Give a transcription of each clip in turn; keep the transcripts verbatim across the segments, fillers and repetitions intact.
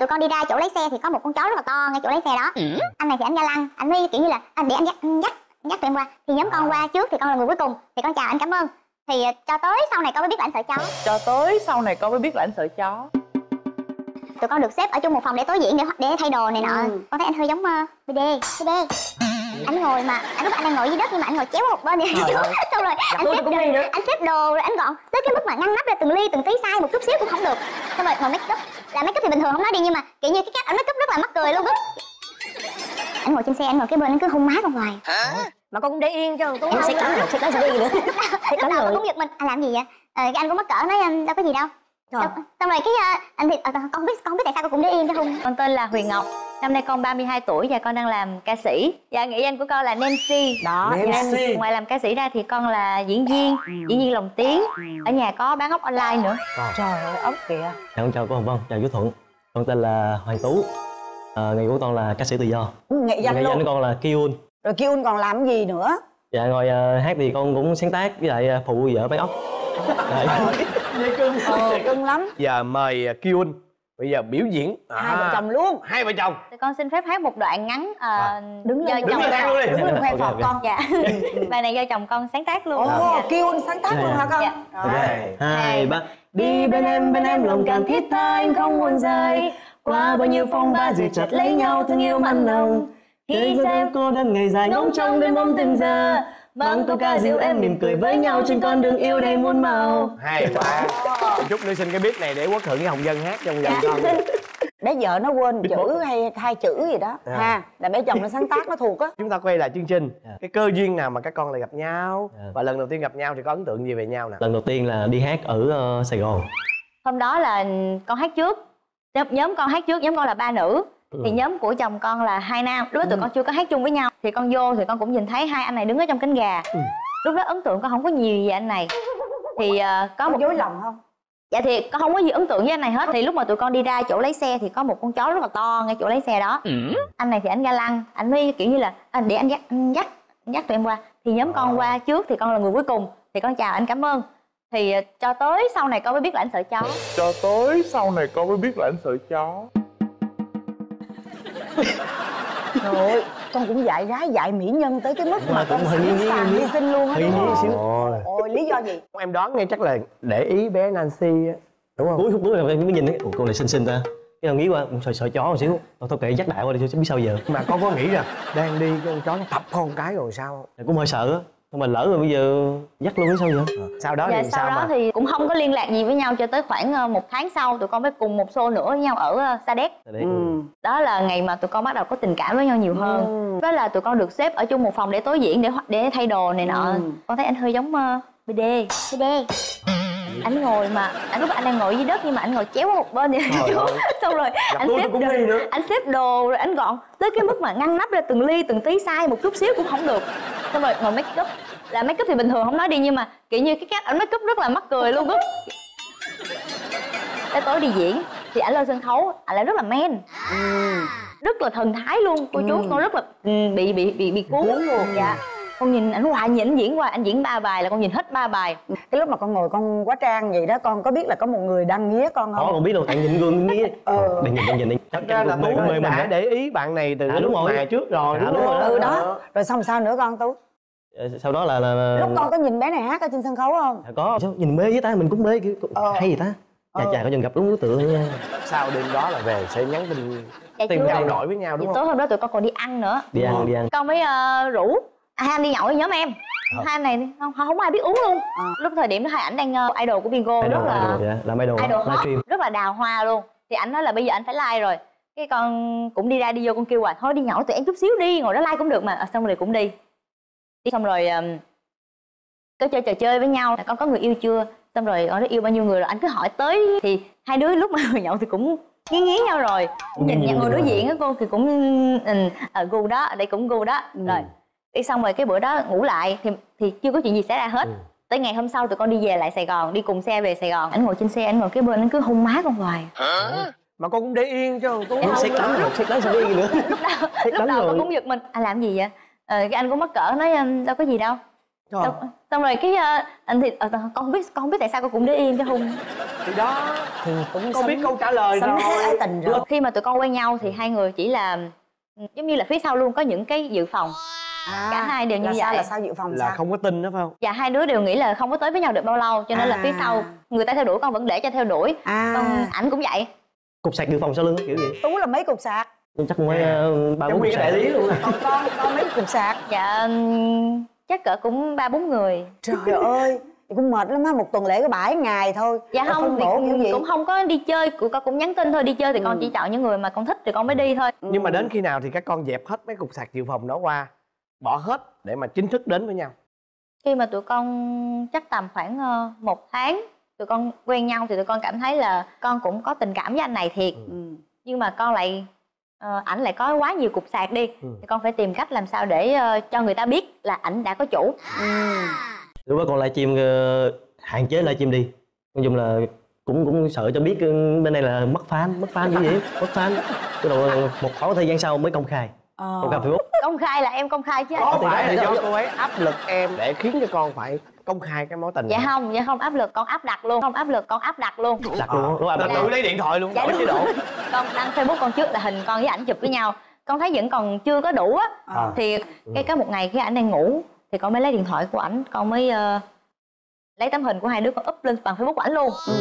tụi con đi ra chỗ lấy xe thì có một con chó rất là to ngay chỗ lấy xe đó. ừ. Anh này thì anh ga lăng, anh mới kiểu như là anh để anh dắt anh dắt dắt tụi em qua, thì nhóm con qua trước thì con là người cuối cùng, thì con chào anh, cảm ơn. Thì cho tới sau này con mới biết là anh sợ chó. Cho tới sau này con mới biết là anh sợ chó. Tụi con được xếp ở chung một phòng để tối diễn, để để thay đồ này nọ. ừ. Con thấy anh hơi giống uh, bê đê bê đê. Anh ngồi mà anh lúc anh đang ngồi dưới đất nhưng mà anh ngồi chéo một bên vậy. Xong rồi anh xếp, đồ, anh xếp đồ rồi anh gọn tới cái mức mà ngăn nắp ra từng ly từng tí, sai một chút xíu cũng không được. Xong rồi ngồi make up, là make up thì bình thường không nói đi, nhưng mà kiểu như cái cách anh make up rất là mắc cười luôn á. Anh ngồi trên xe, anh ngồi cái bên anh cứ hung má con hoài. Mà con cũng để yên cho tôi. Em sẽ cắn rồi, sẽ cắn rồi đi nữa. Lúc đầu con cũng giật mình, anh làm gì vậy? Ờ, cái anh cũng mắc cỡ nói đâu có gì đâu. Xong, xong rồi cái uh, anh thì uh, con biết con biết tại sao con cũng để yên cái hung. Con tên là Huyền Ngọc, năm nay con ba mươi hai tuổi và con đang làm ca sĩ. Dạ, nghệ danh của con là Nancy. Đó, Nancy. Dạ. Ngoài làm ca sĩ ra thì con là diễn viên, diễn viên lồng tiếng. Ở nhà có bán ốc online nữa. À. Trời ơi, ốc kìa. Con chào cô Hồng Vân, chào chú Thuận. Con tên là Hoàng Tú. À, nghề của con là ca sĩ tự do. Nghệ danh nghệ luôn. danh của con là Kiun. Rồi Kiun còn làm gì nữa? Dạ, ngoài uh, hát thì con cũng sáng tác với lại uh, phụ vợ bán ốc. Dễ cưng. Ờ, cưng lắm. Giờ mời Kiun bây giờ biểu diễn. À, hai vợ chồng luôn. Hai vợ chồng. Thì con xin phép hát một đoạn ngắn. Uh, à. Đứng lên, đứng lên hát luôn đi. Đứng lên khoe phọt con. Dạ. Bài này do chồng con sáng tác luôn. Ồ, dạ. Kiun sáng tác luôn hả con? Dạ. Okay. Hai ba. Đi bên em, bên em lòng càng thiết tha, anh không muốn rời. Qua bao nhiêu phong ba giữ chặt lấy nhau, thương yêu mặn nồng. Khi xem cô đơn ngày dài ngóng trong đêm ôm từng giờ, mang câu ca dịu em mỉm cười với nhau trên con đường yêu đầy muôn màu. Hay quá. Chút nữa xin cái beat này để Quốc Thuận với Hồng Vân hát trong vòng con. Bé vợ nó quên chữ hay hai chữ gì đó à. Ha, là bé chồng nó sáng tác nó thuộc á. Chúng ta quay lại chương trình. yeah. Cái cơ duyên nào mà các con lại gặp nhau? yeah. Và lần đầu tiên gặp nhau thì có ấn tượng gì về nhau nè? Lần đầu tiên là đi hát ở uh, Sài Gòn. Hôm đó là con hát trước, nhóm con hát trước, nhóm con là ba nữ. ừ. Thì nhóm của chồng con là hai nam. Lúc đó tụi con chưa có hát chung với nhau. Thì con vô thì con cũng nhìn thấy hai anh này đứng ở trong cánh gà. ừ. Lúc đó ấn tượng con không có nhiều về anh này. Thì uh, có một dối lòng không? Dạ thì con không có gì ấn tượng với anh này hết. Thì lúc mà tụi con đi ra chỗ lấy xe thì có một con chó rất là to ngay chỗ lấy xe đó. ừ. Anh này thì anh ga lăng, anh mới kiểu như là anh để anh dắt anh dắt anh dắt tụi em qua. Thì nhóm con qua trước thì con là người cuối cùng, thì con chào anh, cảm ơn. Thì cho tới sau này con mới biết là anh sợ chó. Cho tới sau này con mới biết là anh sợ chó. Trời ơi, con cũng dạy gái dạy mỹ nhân tới cái mức mà, mà con sẵn sàng hy sinh luôn á, đúng không? Xíu. Ôi, lý do gì? Em đoán nghe chắc là để ý bé Nancy á, đúng không? Cuối khúc cuối là em mới nhìn thấy cô này xinh xinh ta. Cái nào nghĩ qua sợ sợ chó một xíu. Thôi thôi kệ dắt đại qua đi chứ biết sao giờ. Mà con có nghĩ là đang đi con chó nó tập con cái rồi sao? Cũng hơi sợ á. Nhưng mà lỡ rồi bây giờ dắt luôn hay sao vậy? À, sau đó dạ, thì sau sao đó mà? thì cũng không có liên lạc gì với nhau cho tới khoảng một tháng sau tụi con mới cùng một show nữa với nhau ở Sa Đéc. ừ. Đó là ngày mà tụi con bắt đầu có tình cảm với nhau nhiều hơn. ừ. Đó là tụi con được xếp ở chung một phòng để tối diễn, để để thay đồ này nọ. ừ. Con thấy anh hơi giống uh, bê đê bê đê. Anh ngồi mà anh lúc anh đang ngồi dưới đất nhưng mà anh ngồi chéo một bên vậy. Xong rồi anh xếp đồ, anh xếp đồ rồi anh gọn tới cái mức mà ngăn nắp ra từng ly từng tí, sai một chút xíu cũng không được. Xong rồi ngồi make up, là make up thì bình thường không nói đi, nhưng mà kiểu như cái cách ảnh make up rất là mắc cười luôn á. Tới tối đi diễn thì ảnh lên sân khấu ảnh lại rất là men, ừ. rất là thần thái luôn cô chú. ừ. Con rất là bị bị bị bị cuốn luôn. Dạ, con nhìn ảnh hoài, nhìn ảnh diễn qua, anh diễn ba bài là con nhìn hết ba bài. Cái lúc mà con ngồi con quá trang vậy đó, con có biết là có một người đang nghía con không? Có, con biết luôn, tại nhìn gương nghía. ờ. Đang nhìn, đang nhìn đi. Thật ra là Tú đã để ý bạn này từ lúc mà trước rồi, đúng không? Ừ đó. Rồi xong sao nữa con Tú? Sau đó là, là, là... lúc con có nhìn bé này hát ở trên sân khấu không? À, có. Sao nhìn mê với ta, mình cũng mê kiểu ờ. hay gì ta. Chà chà, có chừng gặp đúng đối tượng nha. Sau đêm đó là về sẽ nhắn tin dạ, tìm trao đổi với nhau đúng không? Tối hôm đó tụi con còn đi ăn nữa. Đi ăn, đi ăn. Con mới uh, rủ hai anh đi nhậu với nhóm em. à. Hai anh này không không ai biết uống luôn. à. Lúc thời điểm đó hai ảnh đang uh, idol của Bingo, idol, rất là idol, dạ. Làm idol, idol livestream, rất là đào hoa luôn. Thì ảnh nói là bây giờ anh phải like rồi. Cái con cũng đi ra đi vô, con kêu hoài thôi đi nhậu tụi em chút xíu đi, ngồi đó like cũng được mà. à, xong rồi cũng đi. Đi xong rồi um, có chơi trò chơi với nhau, con có người yêu chưa, xong rồi con đã yêu bao nhiêu người rồi, anh cứ hỏi tới. Thì hai đứa lúc mà ngồi nhậu thì cũng nghi ngí nhau rồi. Nhìn nhận người đối diện á cô thì cũng ở gu đó, đây cũng gu đó. ừ. Rồi đi xong rồi cái bữa đó ngủ lại thì thì chưa có chuyện gì xảy ra hết. ừ. Tới ngày hôm sau tụi con đi về lại Sài Gòn, đi cùng xe về Sài Gòn. Anh ngồi trên xe, anh ngồi cái bên anh cứ hung má con hoài. Hả? Mà con cũng để yên chứ con không xét đánh rồi, xét đánh sao đi nữa. Lúc đầu, lúc đầu con cũng giật mình, anh làm gì vậy? Ờ, cái anh cũng mắc cỡ nói đâu có gì đâu. xong, xong rồi cái uh, anh thì uh, con không biết con không biết tại sao con cũng để im cho hung. Thì đó thì cũng con biết câu trả lời sống rồi. ái tình rồi. Khi mà tụi con quen nhau thì hai người chỉ là giống như là phía sau luôn có những cái dự phòng. À, cả hai đều như là vậy. sao là sao dự phòng Là sao? không có tin đó phải không? Và hai đứa đều nghĩ là không có tới với nhau được bao lâu, cho nên là À. phía sau người ta theo đuổi con vẫn để cho theo đuổi. À. Còn ảnh cũng vậy. Cục sạc dự phòng sau lưng kiểu vậy. Tú là mấy cục sạc? Chắc cũng phải ờ, ba bốn cục sạc. đại lý luôn. Còn con con mấy cục sạc? Dạ ừm, chắc cỡ cũng ba bốn người. Trời ơi, cũng mệt lắm á, một tuần lễ có bảy ngày thôi. Dạ Rồi không phân thì bổ kiểu gì? cũng không có đi chơi, của con cũng nhắn tin thôi, đi chơi thì Ừ. con chỉ chọn những người mà con thích thì con mới đi thôi. Nhưng mà đến khi nào thì các con dẹp hết mấy cục sạc dự phòng đó qua, bỏ hết để mà chính thức đến với nhau? Khi mà tụi con chắc tầm khoảng ờ, một tháng tụi con quen nhau thì tụi con cảm thấy là con cũng có tình cảm với anh này thiệt. Ừ. Nhưng mà con lại ờ, ảnh lại có quá nhiều cục sạc đi. Ừ. Thì con phải tìm cách làm sao để ờ, cho người ta biết là ảnh đã có chủ. Ừ. Lúc đó con livestream uh, hạn chế livestream đi. Nói chung là cũng cũng sợ cho biết uh, bên này là mất fan, mất fan như vậy, mất fan. Cái đầu một khoảng thời gian sau mới công khai. Ờ. Công khai Facebook. Công khai là em công khai chứ. Có thì phải là đó, do đó. cô ấy áp lực em để khiến cho con phải công khai cái mối tình Dạ này? không, dạ không áp lực, con áp đặt luôn. Không áp lực, con áp đặt luôn. Đặt luôn, đúng không? Là tự lấy điện thoại luôn, Dạ đổi đúng. chế độ. Con đăng Facebook con trước là hình con với ảnh chụp với nhau. Con thấy vẫn còn chưa có đủ á. À. Thì cái có một ngày khi ảnh đang ngủ thì con mới lấy điện thoại của ảnh, con mới ờ, lấy tấm hình của hai đứa con up lên bằng Facebook của ảnh luôn. Ừ.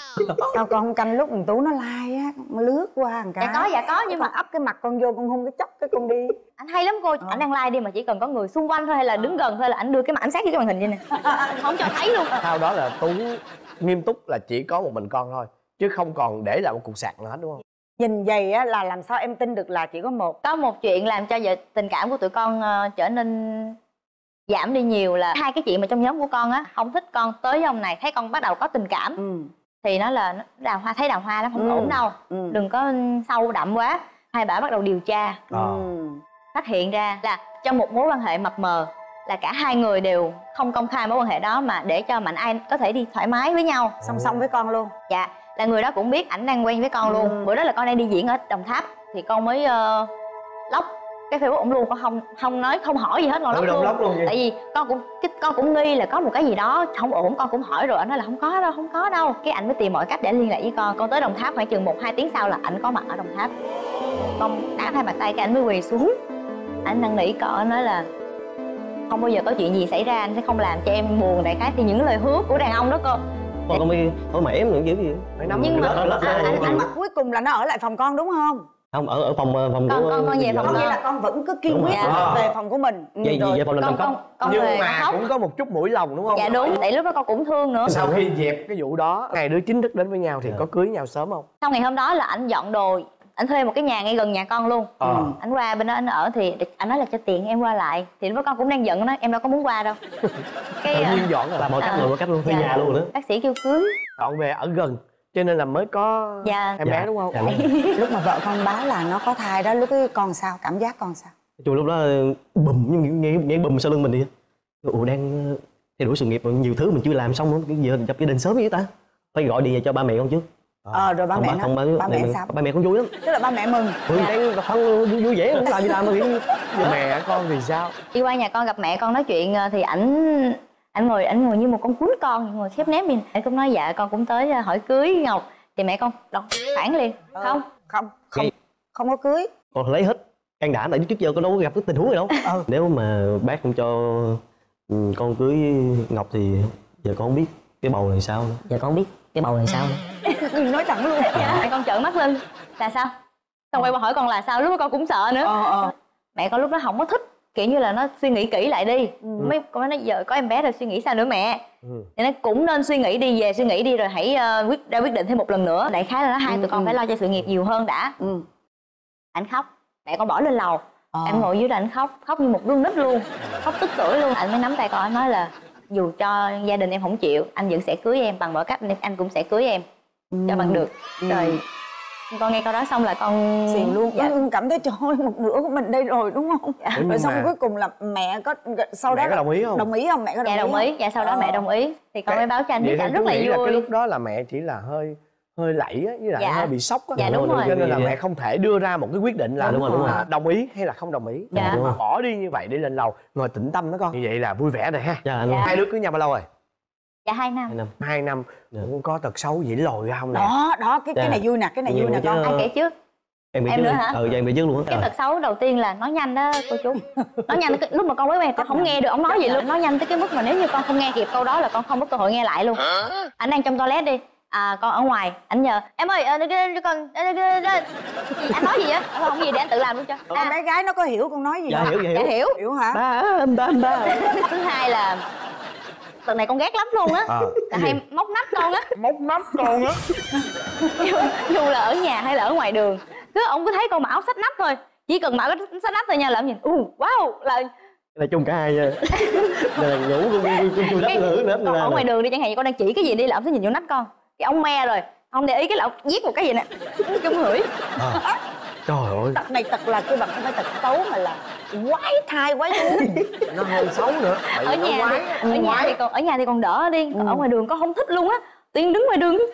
Sao con không canh lúc thằng Tú nó like á, con lướt qua một cái. Dạ có, dạ có, nhưng mà con ấp cái mặt con vô, con hôn cái chốc cái con đi. ảnh hay lắm cô, Ờ. ảnh đang like đi mà chỉ cần có người xung quanh thôi hay là đứng gần thôi là ảnh đưa cái mặt ảnh sát vô cái màn hình vậy nè. Không cho thấy luôn. Sau đó là Tú nghiêm túc là chỉ có một mình con thôi, chứ không còn để lại một cục sạc nữa hết đúng không? Nhìn vậy á là làm sao em tin được là chỉ có một? Có một chuyện làm cho vợ tình cảm của tụi con ờ, trở nên giảm đi nhiều là hai cái chị mà trong nhóm của con á không thích con tới với ông này, thấy con bắt đầu có tình cảm Ừ. thì nó là đào hoa, thấy đào hoa lắm, không Ừ. ổn đâu, Ừ. đừng có sâu đậm quá. Hai bà bắt đầu điều tra, Ừ. phát hiện ra là trong một mối quan hệ mập mờ là cả hai người đều không công khai mối quan hệ đó mà để cho Mạnh Ai có thể đi thoải mái với nhau. Song song với con luôn. Dạ, là người đó cũng biết ảnh đang quen với con luôn. Ừ. Bữa đó là con đang đi diễn ở Đồng Tháp thì con mới uh, lóc cái Facebook ổng luôn, con không không nói không hỏi gì hết, con lóc Ừ, luôn. lóc luôn vậy. Tại vì con cũng cái, con cũng nghi là có một cái gì đó không ổn, con cũng hỏi rồi, anh nói là không có đâu, không có đâu. Cái anh mới tìm mọi cách để liên lạc với con. Con tới Đồng Tháp khoảng chừng một hai tiếng sau là ảnh có mặt ở Đồng Tháp. Con đá hai bàn tay cái anh mới quỳ xuống, anh năn nỉ con, anh nói là không bao giờ có chuyện gì xảy ra, anh sẽ không làm cho em buồn. Đại khái thì những lời hứa của đàn ông đó cô. Con con mới hỏi mẹ em nữa kiểu gì. Phải nắm Nhưng mà- lớp, lớp, à, lớp, anh- lớp. Nhưng mà cuối cùng là nó ở lại phòng con đúng không? Không, ở ở phòng phòng Con- của con- con về vợ phòng Có mình. nghĩa là con vẫn cứ kiên Đúng quyết rồi. là Dạ. về phòng của mình. Ừ, Vậy rồi. vậy phòng lần Con trong con cấp. con Nhưng về mà khóc. cũng có một chút mũi lòng đúng không? Dạ đúng, tại lúc đó con cũng thương nữa. Sau khi dẹp cái vụ đó, ngày đứa chính thức đến với nhau thì có cưới nhau sớm không? Sau ngày hôm đó là anh dọn đồ, anh thuê một cái nhà ngay gần nhà con luôn. Ờ. Anh qua bên đó anh ở thì anh nói là cho tiền em qua lại, thì lúc đó con cũng đang giận, nói em đâu có muốn qua đâu. Cái Tự à, nhiên dọn rồi. Làm mọi cách À. rồi mọi cách luôn, thuê Dạ. nhà luôn nữa. bác sĩ kêu cưới. Dọn về ở gần cho nên là mới có Dạ. em bé đúng không? Dạ, đúng. Lúc mà vợ con báo là nó có thai đó, lúc ấy con sao? Cảm giác con sao? Chung lúc đó bùm, nghe, nghe, nghe bùm sau lưng mình đi. Ủa đang theo đuổi sự nghiệp, nhiều thứ mình chưa làm xong nữa, cái giờ nhập gia đình sớm vậy ta? Phải gọi điện về cho ba mẹ con trước. Ờ rồi ba Không, mẹ ba, nó, không, ba, ba mẹ mẹ- sao? ba mẹ con vui lắm. Tức là ba mẹ mừng. Ừ, đang không vui vẻ, không làm gì làm mà nghĩ. Mẹ con thì sao? Đi qua nhà con gặp mẹ con nói chuyện à, thì ảnh ảnh ngồi ảnh ngồi như một con cún con, ngồi khép nép nhìn. Ảnh cũng nói dạ con cũng tới à, hỏi cưới Ngọc. Thì mẹ con đọc phản liền, Ờ. không. Không, không, Nghe- không có cưới. Con lấy hết can đảm, tại trước giờ con đâu có gặp cái tình huống này đâu. Ừ. Nếu mà bác không cho ừ, con cưới Ngọc thì giờ con không biết cái bầu này sao nữa. Giờ con không biết cái bầu này sao nữa. Nói thẳng luôn. Mẹ con trợn mắt lên là sao, xong quay qua hỏi con là sao, lúc đó con cũng sợ nữa. Ờ ờ. Mẹ con lúc đó không có thích, kiểu như là nó suy nghĩ kỹ lại đi. Ừ. Mấy con nói giờ có em bé rồi suy nghĩ sao nữa mẹ. Ừ. Thì nó cũng nên suy nghĩ đi, về suy nghĩ đi rồi hãy ờ, quyết ra quyết định thêm một lần nữa. Đại khái là nó hai Ừ, tụi con ừ. phải lo cho sự nghiệp nhiều hơn đã. Ừ. Anh khóc, mẹ con bỏ lên lầu. Ờ. Em ngồi dưới đó anh khóc, khóc như một đứa nít luôn, khóc tức tưởi luôn. Anh mới nắm tay con, anh nói là dù cho gia đình em không chịu, anh vẫn sẽ cưới em bằng mọi cách, nên anh cũng sẽ cưới em cho bằng được. Ừ. Rồi con nghe câu đó xong là con Xìm luôn. dạ. Con cảm thấy trời ơi, một nửa của mình đây rồi đúng không? Ủa, nhưng Rồi xong mà- cuối cùng là mẹ có sau Mẹ đó có đồng ý không? Đồng ý không? Mẹ có đồng Dạ ý đồng không? ý, dạ sau đó Ờ. mẹ đồng ý thì con Cái- mới báo cho anh Vậy biết, theo anh chú rất là nghĩ là cái vui. lúc đó là mẹ chỉ là hơi hơi lẫy á, với lại Dạ. hơi bị sốc á. Dạ, đúng rồi. Cho nên là mẹ không thể đưa ra một cái quyết định là Dạ, đúng rồi, đúng rồi. à, đồng ý hay là không đồng ý. Dạ. Đúng rồi. Bỏ đi như vậy để lên lầu ngồi tĩnh tâm đó con. Như vậy là vui vẻ rồi ha. Dạ anh Dạ. Hai đứa cưới nhau bao lâu rồi? Dạ hai năm. hai năm. Hai năm. Dạ. Cũng có tật xấu gì lồi ra không nè? Đó đó cái cái Dạ. này vui nè, cái này Nhiều vui nè chứ. con. Ai kể trước? Em bị Em trước nữa luôn. hả? Ừ, dạ em bị trước luôn á. Cái tật xấu đầu tiên là nói nhanh đó cô chú. Nói nhanh cái, lúc mà con mới quen con không nghe được ông nói gì luôn. Nói nhanh tới cái mức mà nếu như con không nghe kịp câu đó là con không có cơ hội nghe lại luôn. Anh đang trong toilet đi, à con ở ngoài, anh nhờ em ơi à, con anh nói gì vậy? Anh nói không gì để anh tự làm luôn cho. Con À, bé gái nó có hiểu con nói gì Dạ không? hiểu, dạ dạ hiểu. hiểu. Hiểu hả? Ba anh ba anh ba. Thứ hai là lần này con ghét lắm luôn á, À, là hay móc nách con á. Móc nắp con á. dù, dù là ở nhà hay là ở ngoài đường, cứ ông cứ thấy con mặc áo xách nách thôi, chỉ cần mặc cái xách nách thôi nha là ông nhìn u wow là Là chung cả hai nha. Đây là ngủ con con chui đất cái, nữa nữa. con ở ngoài đường đi chẳng hạn như con đang chỉ cái gì đi là ông sẽ nhìn vô nách con, cái ông me rồi ông để ý cái là ông viết một cái gì nè chung hửi. À. Trời ơi. Tật này tật là cái bằng không phải tật xấu mà là quái thai quái thú. nó hơi xấu nữa. Tại Ở vì nó nhà quái. thì, ở nhà thì còn ở nhà thì còn đỡ đi, còn ở ngoài đường con không thích luôn á, tiên đứng ngoài đường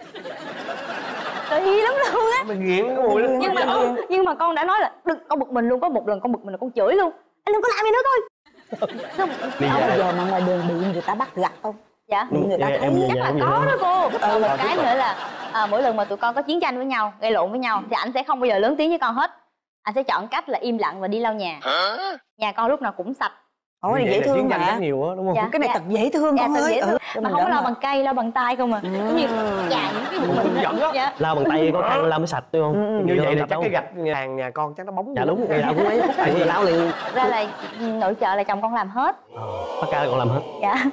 trời hi lắm luôn á. Mình nghiện cái mùi đó. Nhưng mà con, nhưng mà con đã nói là đừng, con bực mình luôn, có một lần con bực mình là con chửi luôn, anh đừng có làm gì nữa thôi. Không, Đi Không về. bao giờ mà ngoài đường bị người ta bắt gặp không? dạ Bị người ta Em- thấy em về chắc nhà là em có vậy đó cô. Còn một Ờ, cái biết nữa là à, mỗi lần mà tụi con có chiến tranh với nhau, gây lộn với nhau thì anh sẽ không bao giờ lớn tiếng với con hết, anh sẽ chọn cách là im lặng và đi lau nhà. Nhà con lúc nào cũng sạch. Ủa thì Vậy dễ là thương chiến tranh mà. rất nhiều á đúng không? Dạ. Cái này tật dễ thương Dạ, con tự ơi. dễ thương. Ừ, cho Mà mình không có đỡ lau mà. bằng cây, lau bằng tay không à. Giống như chà những cái bụi Hướng dẫn mình á. dạ. Lau bằng tay có khăn lau mới sạch đúng không? Như vậy là chắc đâu. cái gạch nhà nhà con chắc nó bóng. Dạ đúng, ngày nào cũng lấy phút này láo liền. Thật ra là nội trợ là chồng con làm hết. Tất cả còn làm hết. Dạ.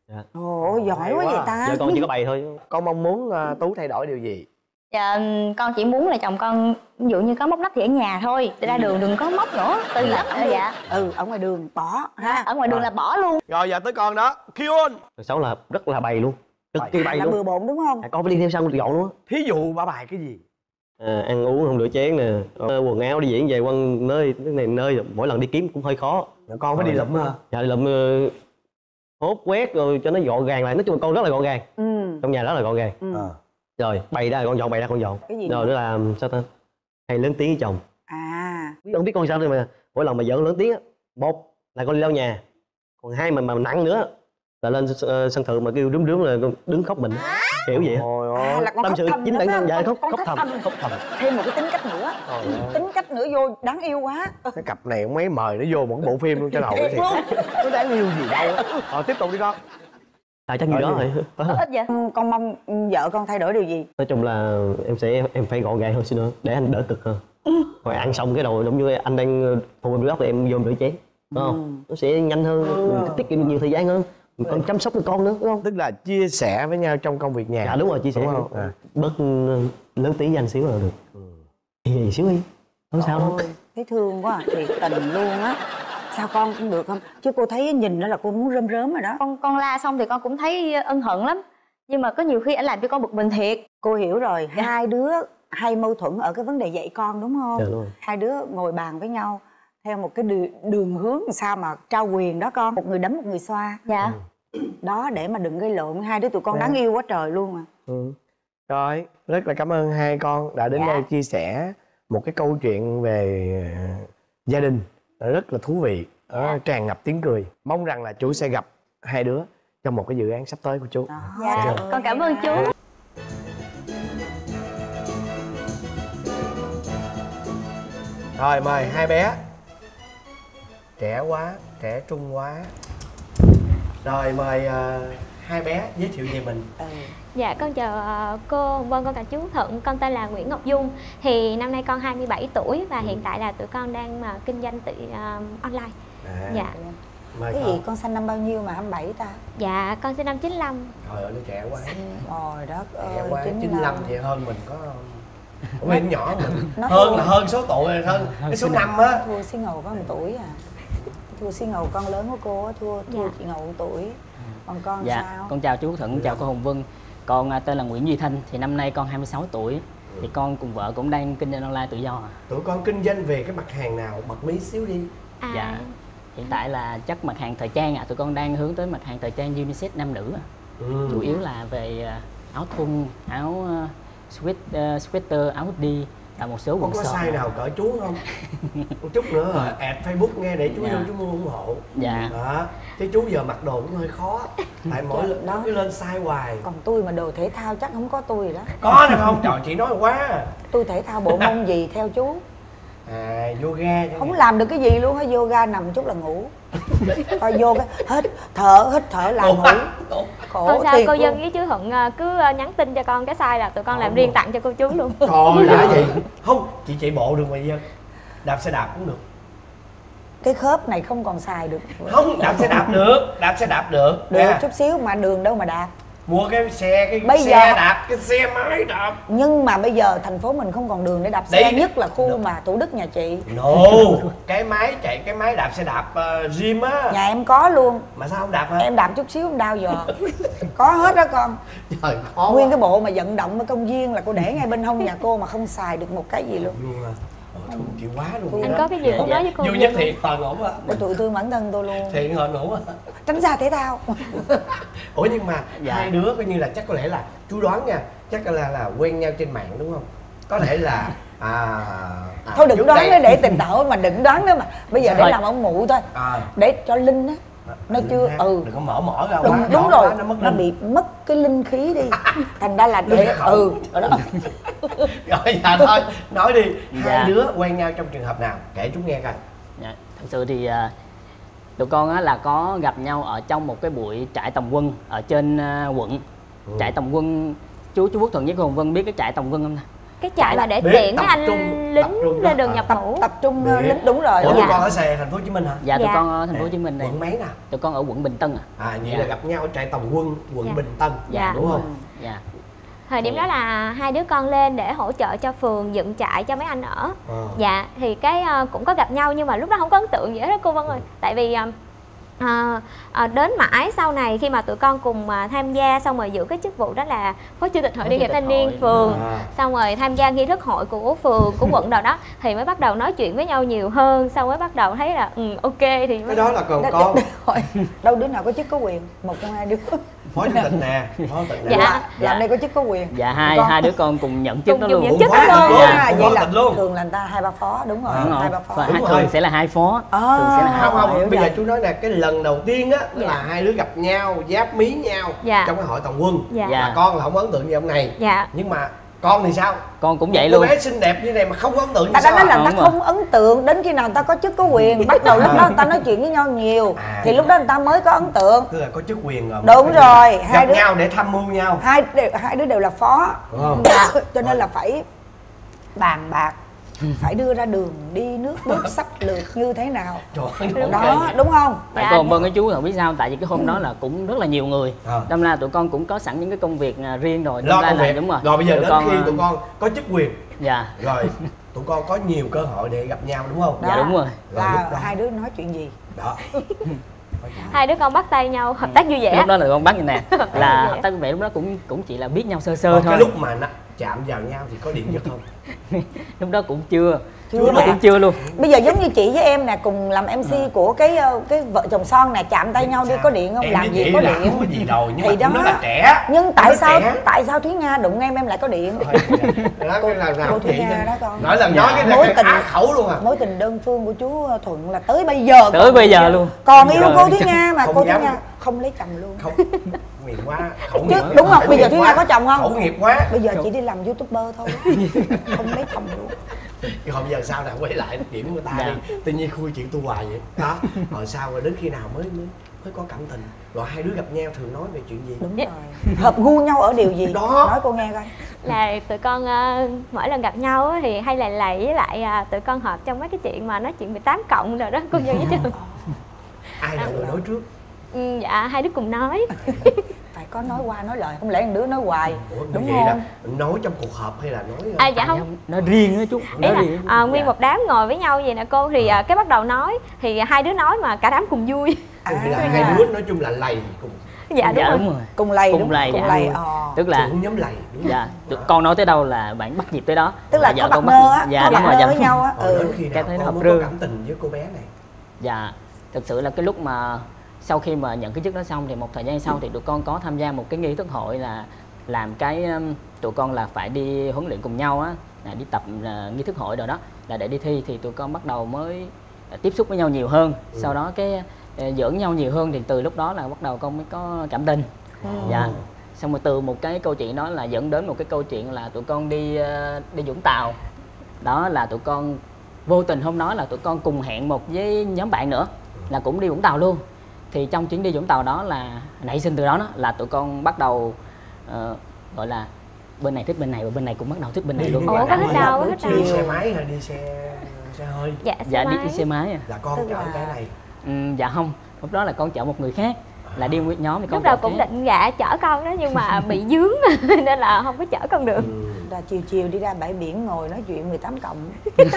Ồ giỏi Hay quá quá. vậy ta. Giờ con chỉ có bày thôi. Con mong muốn uh, Tú thay đổi điều gì? Dạ, con chỉ muốn là chồng con ví dụ như có móc nách thì ở nhà thôi, ra đường đừng có móc nữa, tư lắm. Dạ. Ừ ở ngoài đường bỏ ha. Ở ngoài đường là bỏ luôn. Rồi giờ tới con đó, Kion. Tật xấu là rất là bày luôn. Cực kỳ bày Là luôn. bừa bộn đúng không? À, con phải đi theo sau dọn luôn á. Thí dụ bà bài cái gì? À, ăn uống không rửa chén nè, ờ, quần áo đi diễn về quăng nơi cái này nơi mỗi lần đi kiếm cũng hơi khó. Con phải đi lụm hả? Dạ đi lụm uh, hốt quét rồi cho nó gọn gàng lại, nói chung là con rất là gọn gàng, Ừ. trong nhà rất là gọn gàng. Ừ. Ờ. Rồi bày ra con dọn, bày ra con dọn. Cái gì Rồi nữa? nữa là sao ta, hay lớn tiếng với chồng. À. Biết không biết con sao rồi mà mỗi lần mà giỡn lớn tiếng á, một là con đi lau nhà, còn hai mà mà nặng nữa là lên uh, sân thượng mà kêu rúm rúm là con đứng khóc mình, kiểu vậy á. Ôi À, ôi. là con Tâm khóc sự thầm chính nữa bản phải thân, không? dạ khóc Con khóc thầm, khóc thầm. Thêm một cái tính cách nữa. Trời ơi. Tính cách nữa vô đáng yêu quá. Cái cặp này ông ấy mời nó vô một bộ phim luôn cho đầu cái gì. Nó đáng yêu gì đâu. Rồi tiếp tục đi con. À chắc như Ờ, đó gì? rồi. Ít vậy. Ừ, con mong vợ con thay đổi điều gì? Nói chung là em sẽ em phải gọn gàng hơn xíu nữa để anh đỡ cực hơn. Rồi ăn xong cái đầu giống như anh đang phụ em rửa ốc thì em vô em rửa chén, đúng không? Nó sẽ nhanh hơn, mình tiết kiệm được nhiều thời gian hơn, mình còn chăm sóc được con nữa, đúng không? Tức là chia sẻ với nhau trong công việc nhà. Dạ đúng rồi, chia sẻ Đúng không? À. bớt lớn tiếng với anh xíu là được. Thì xíu đi, không sao đâu. Ôi, thấy thương quá, thiệt tình luôn á. Sao con cũng được không? Chứ cô thấy nhìn đó là cô muốn rơm rớm rồi đó. Con con la xong thì con cũng thấy ân hận lắm. Nhưng mà có nhiều khi anh làm cho con bực mình thiệt. Cô hiểu rồi, hai đứa hay mâu thuẫn ở cái vấn đề dạy con đúng không? Dạ đúng rồi. Hai đứa ngồi bàn với nhau theo một cái đường, đường hướng làm sao mà trao quyền đó con. Một người đấm một người xoa. Dạ. Đó để mà đừng gây lộn. Hai đứa tụi con đáng yêu quá trời luôn mà. Ừ. Rồi, rất là cảm ơn hai con đã đến Dạ. đây chia sẻ một cái câu chuyện về ờ, gia đình rất là thú vị, ờ, tràn ngập tiếng cười. Mong rằng là chú sẽ gặp hai đứa trong một cái dự án sắp tới của chú. Đó. Dạ. Con cảm ơn chú. Rồi mời hai bé. Trẻ quá, trẻ trung quá. Rồi mời ờ, hai bé giới thiệu về mình. Ừ. Dạ con chào uh, cô Vân, con chào chú Thuận, con tên là Nguyễn Ngọc Dung. Thì năm nay con hai mươi bảy tuổi và hiện tại là tụi con đang mà kinh doanh tự uh, online. À, Dạ. mời Cái con. gì con sinh năm bao nhiêu mà hai mươi bảy ta? Dạ con sinh năm chín lăm. Trời ơi nó trẻ quá. Ôi đất Trẻ ơi, quá, chín mươi lăm thì hơn mình có. Ủa mình nhỏ mình. Nó Hơn thua. là hơn số tuổi rồi, hơn cái số năm á. Thua xí ngầu có một tuổi à. Thua xí ngầu con lớn của cô á, thua thua Dạ. chị ngầu một tuổi. Còn con Dạ, sao? con chào chú Thuận, chào cô Hồng Vân. Con à, tên là Nguyễn Duy Thanh, thì năm nay con hai mươi sáu tuổi. Thì con cùng vợ cũng đang kinh doanh online tự do à. Tụi con kinh doanh về cái mặt hàng nào? Bật mí xíu đi. À, Dạ, hiện tại là chắc mặt hàng thời trang ạ. À. Tụi con đang hướng tới mặt hàng thời trang unisex nam nữ à. Ừ. Chủ yếu là về à, áo thun, áo à, sweat, uh, sweater, áo hoodie và một số quần có sọt. size nào cỡ chú không? Một chút nữa add Facebook nghe để chú Dạ. vô chú mua ủng hộ. Dạ. Đó. Chứ chú giờ mặc đồ cũng hơi khó. Tại mỗi lần nó cứ lên size hoài. Còn tôi mà đồ thể thao chắc không có tôi rồi đó. Có được không? Trời, chị nói quá. Tôi thể thao bộ môn gì theo chú? À, yoga chứ. Không làm được cái gì luôn á, yoga nằm chút là ngủ. Coi vô cái hít thở hít thở là ngủ. Không Khổ sao, thiệt cô luôn. Dân với chú Thuận à, cứ à, nhắn tin cho con cái size là tụi con làm riêng tặng cho cô chú luôn. Trời đã gì? Không, chị chạy bộ được mà Dân. Đạp xe đạp cũng được. Cái khớp này không còn xài được. Không, đạp xe đạp được, đạp xe đạp được. Được Nha. chút xíu mà đường đâu mà đạp. Mua cái xe, cái Bây xe giờ- đạp, cái xe máy đạp. Nhưng mà bây giờ thành phố mình không còn đường để đạp xe, Đấy. nhất là khu mà Thủ Đức nhà chị. No, cái máy chạy, cái máy đạp xe đạp uh, gym á. Nhà em có luôn. Mà sao không đạp hả? Em đạp chút xíu em đau giò. Có hết đó con. Trời, khó Nguyên quá. cái bộ mà vận động ở công viên là cô để ngay bên hông nhà cô mà không xài được một cái gì luôn. Luôn à. Ờ, thương chị quá luôn. Anh có cái gì cũng nói với cô Vui Dân nhất luôn. thiệt, hờn ổn á. Để tụi thương bản thân tôi luôn. Thiện hờn ổn á. Tránh xa thể thao. Ủa nhưng mà Dạ. hai đứa coi như là chắc có lẽ là chú đoán nha, chắc là là quen nhau trên mạng đúng không? Có thể là à, à Thôi đừng trước đoán đây- nữa để tình tở mà đừng đoán nữa mà. Bây giờ Sao để thôi? làm ông mụ thôi. À, Để cho Linh á. Nó đừng chưa ha, ừ. đừng có mở mở ra Đúng, quá, đúng nhỏ rồi, quá, nó mất nó linh. bị mất cái linh khí đi. Thành ra là Linh để khẩu. ừ ở đó. Rồi dạ thôi, nói đi, Dạ. hai đứa quen nhau trong trường hợp nào? Kể chúng nghe coi. Dạ, thật sự thì à, tụi con á, là có gặp nhau ở trong một cái buổi trại tòng quân ở trên à, quận. Ừ. Trại tòng quân, chú chú Quốc Thuận với cô Hồng Vân biết cái trại tòng quân không ta? Cái trại mà để Biết, tiện tập mấy anh trung- tập lính trung lên đó. đường À, nhập Tập ngũ. tập trung uh, Biết. lính đúng rồi. Ủa Dạ. tụi con ở xe thành phố Hồ Chí Minh hả? Dạ, tụi Dạ. con ở thành phố Hồ Chí Minh này. Quận mấy nào? Tụi con ở quận Bình Tân à. À vậy Dạ. là gặp nhau ở trại tòng quân quận Dạ. Bình Tân. Dạ. Đúng không? Dạ. Thời điểm đó là hai đứa con lên để hỗ trợ cho phường dựng trại cho mấy anh ở. Ờ. Dạ, thì cái ờ, cũng có gặp nhau nhưng mà lúc đó không có ấn tượng gì hết đó cô Vân ơi. Tại vì ờ, ờ, ờ, đến mãi sau này khi mà tụi con cùng ờ, tham gia xong rồi giữ cái chức vụ đó là phó chủ tịch hội Phó liên chủ hiệp tịch thanh niên hội. phường, À. xong rồi tham gia nghi thức hội của phường của quận đầu đó thì mới bắt đầu nói chuyện với nhau nhiều hơn, xong mới bắt đầu thấy là ừ ok thì mới... Cái đó là còn Đó- con Hỏi, đâu đứa nào có chức có quyền, một trong hai đứa. phó chủ tịch nè, phó chủ tịch nè. Dạ. Làm đây có chức có quyền. Dạ, hai Con- hai đứa con cùng nhận chức Cùng đó dùng luôn. những chức Phó chủ đó tịch luôn. luôn. À, Phó vậy chủ là tịch luôn. thường là người ta hai ba phó đúng rồi, Đúng hai rồi. ba phó. Và Đúng hai, rồi. thường sẽ là hai phó. À, Thường sẽ là hai Không phó. không, hiểu bây giờ rồi. chú nói là cái lần đầu tiên á Dạ. là hai đứa gặp nhau, giáp mí nhau Dạ. trong cái hội tòng quân. Dạ. Dạ. Mà con là không ấn tượng với ông này. Dạ. Nhưng mà con thì sao? Con cũng vậy Cô luôn. bé xinh đẹp như này mà không có ấn tượng như Ta đã sao? nói là à? người ta Đúng rồi. không ấn tượng đến khi nào người ta có chức có quyền. Bắt đầu lúc đó người ta nói chuyện với nhau nhiều À. thì lúc đó người ta mới có ấn tượng. Tức là có chức quyền rồi. Đúng rồi, hai Gặp đứa- nhau để tham mưu nhau. Hai đều, hai đứa đều là phó. Đúng không? Dạ. Cho nên là phải bàn bạc, phải đưa ra đường đi nước bước sách lược như thế nào. Trời ơi, Đó, đúng không? Tại Dạ. cô Hồng Vân với chú Thuận biết sao? Tại vì cái hôm đó là cũng rất là nhiều người. À. Đâm ra tụi con cũng có sẵn những cái công việc à, riêng rồi. Đâm Lo ra công là việc. đúng rồi. Rồi bây giờ Tụi đến con, khi à, tụi con có chức quyền Dạ. rồi tụi con có nhiều cơ hội để gặp nhau đúng không? Đó. Dạ đúng rồi. Rồi lúc Là đó- hai đứa nói chuyện gì? Đó. Hai đứa con bắt tay nhau hợp tác vui vẻ. Lúc đó là con bắt như nè là Dạ. hợp tác vẻ lúc đó cũng cũng chỉ là biết nhau sơ sơ Còn thôi. cái lúc mà nó chạm vào nhau thì có điện giật không? Lúc đó cũng chưa. Chưa Lúc đó mà. cũng chưa luôn. Bây giờ giống như chị với em nè, cùng làm em xê của cái ờ, cái vợ chồng son nè, chạm tay nhau đi có điện không? Em Làm với gì chị có là điện. không có gì rồi nhưng Thì mà cũng đó. rất là trẻ. Nhưng tại Rất sao trẻ. tại sao Thúy Nga đụng em em lại có điện? Đó cái là nào cô Thúy chị Nga chứ. đó con. Nói là nói cái Mối này tình- á khẩu luôn à. Mối tình đơn phương của chú Thuận là tới bây giờ. Tới còn- bây giờ luôn. Còn yêu Rồi. cô Thúy Nga mà Không cô Thúy dám. Nga không lấy chồng luôn. Không nguyện quá khẩu Chứ nghiệp. đúng không? Khẩu Bây giờ nghiệp Thúy quá. Nga có chồng không? Khẩu nghiệp quá. Bây giờ chị đi làm youtuber thôi. Không lấy chồng luôn. Chứ không giờ sao nào quay lại điểm người ta Dạ. đi. Tự nhiên khui chuyện tôi hoài vậy. Đó. Rồi sao rồi đến khi nào mới mới mới có cảm tình. Rồi hai đứa gặp nhau thường nói về chuyện gì? Đúng rồi. Hợp gu nhau ở điều gì? Đó. Nói cô nghe coi. Là tụi con ờ, mỗi lần gặp nhau á thì hay là lầy với lại à, tụi con hợp trong mấy cái chuyện mà nói chuyện mười tám cộng rồi đó cô Như với Trường. Ai là người nói trước? Ừ, dạ hai đứa cùng nói. Phải có nói qua nói lại, không lẽ một đứa nói hoài. Ủa, Đúng vậy là không? nói trong cuộc họp hay là nói À dạ không. Nó riêng á chú. Ý Nó là riêng. à, nguyên Dạ. một đám ngồi với nhau vậy nè cô thì à, cái bắt đầu nói thì hai đứa nói mà cả đám cùng vui. Thì là À. hai đứa nói chung là lầy cùng Dạ đúng Dạ rồi. đúng rồi. Cùng lầy Cùng đúng lầy, cùng dạ. lầy. Ờ. Tức là trưởng nhóm lầy đúng không? dạ, tụi con nói tới đâu là bạn bắt nhịp tới đó. Tức là Dạ, có con partner bắt á, nhịp. Dạ có đúng rồi. partner Dạ. với nhau á. Rồi đến Ừ. khi Cái nào thấy nó con hợp mới có rương. cảm tình với cô bé này? Dạ, thực sự là cái lúc mà sau khi mà nhận cái chức đó xong thì một thời gian sau thì tụi con có tham gia một cái nghi thức hội là làm cái um, tụi con là phải đi huấn luyện cùng nhau á, là đi tập uh, nghi thức hội rồi đó, là để đi thi thì tụi con bắt đầu mới uh, tiếp xúc với nhau nhiều hơn. Ừ. Sau đó cái uh, giỡn nhau nhiều hơn thì từ lúc đó là bắt đầu con mới có cảm tình. Ừ. Dạ. Xong rồi từ một cái câu chuyện đó là dẫn đến một cái câu chuyện là tụi con đi uh, đi Vũng Tàu. Đó là tụi con vô tình hôm đó là tụi con cùng hẹn một với nhóm bạn nữa là cũng đi Vũng Tàu luôn. Thì trong chuyến đi Vũng Tàu đó là nảy sinh từ đó, đó là tụi con bắt đầu uh, gọi là bên này thích bên này và bên này cũng bắt đầu thích bên này luôn. Ủa, có thích đâu, có thích đâu. Đi xe máy hay đi xe xe hơi? Dạ, xe dạ máy. đi, đi xe máy à. Là con chở là... cái này. Ừ, dạ không, lúc đó là con chở một người khác, là đi nguyên nhóm thì con lúc đầu chở cũng khác. định dạ chở con đó nhưng mà bị dướng nên là không có chở con được. Ừ. Là chiều chiều đi ra bãi biển ngồi nói chuyện mười tám cộng.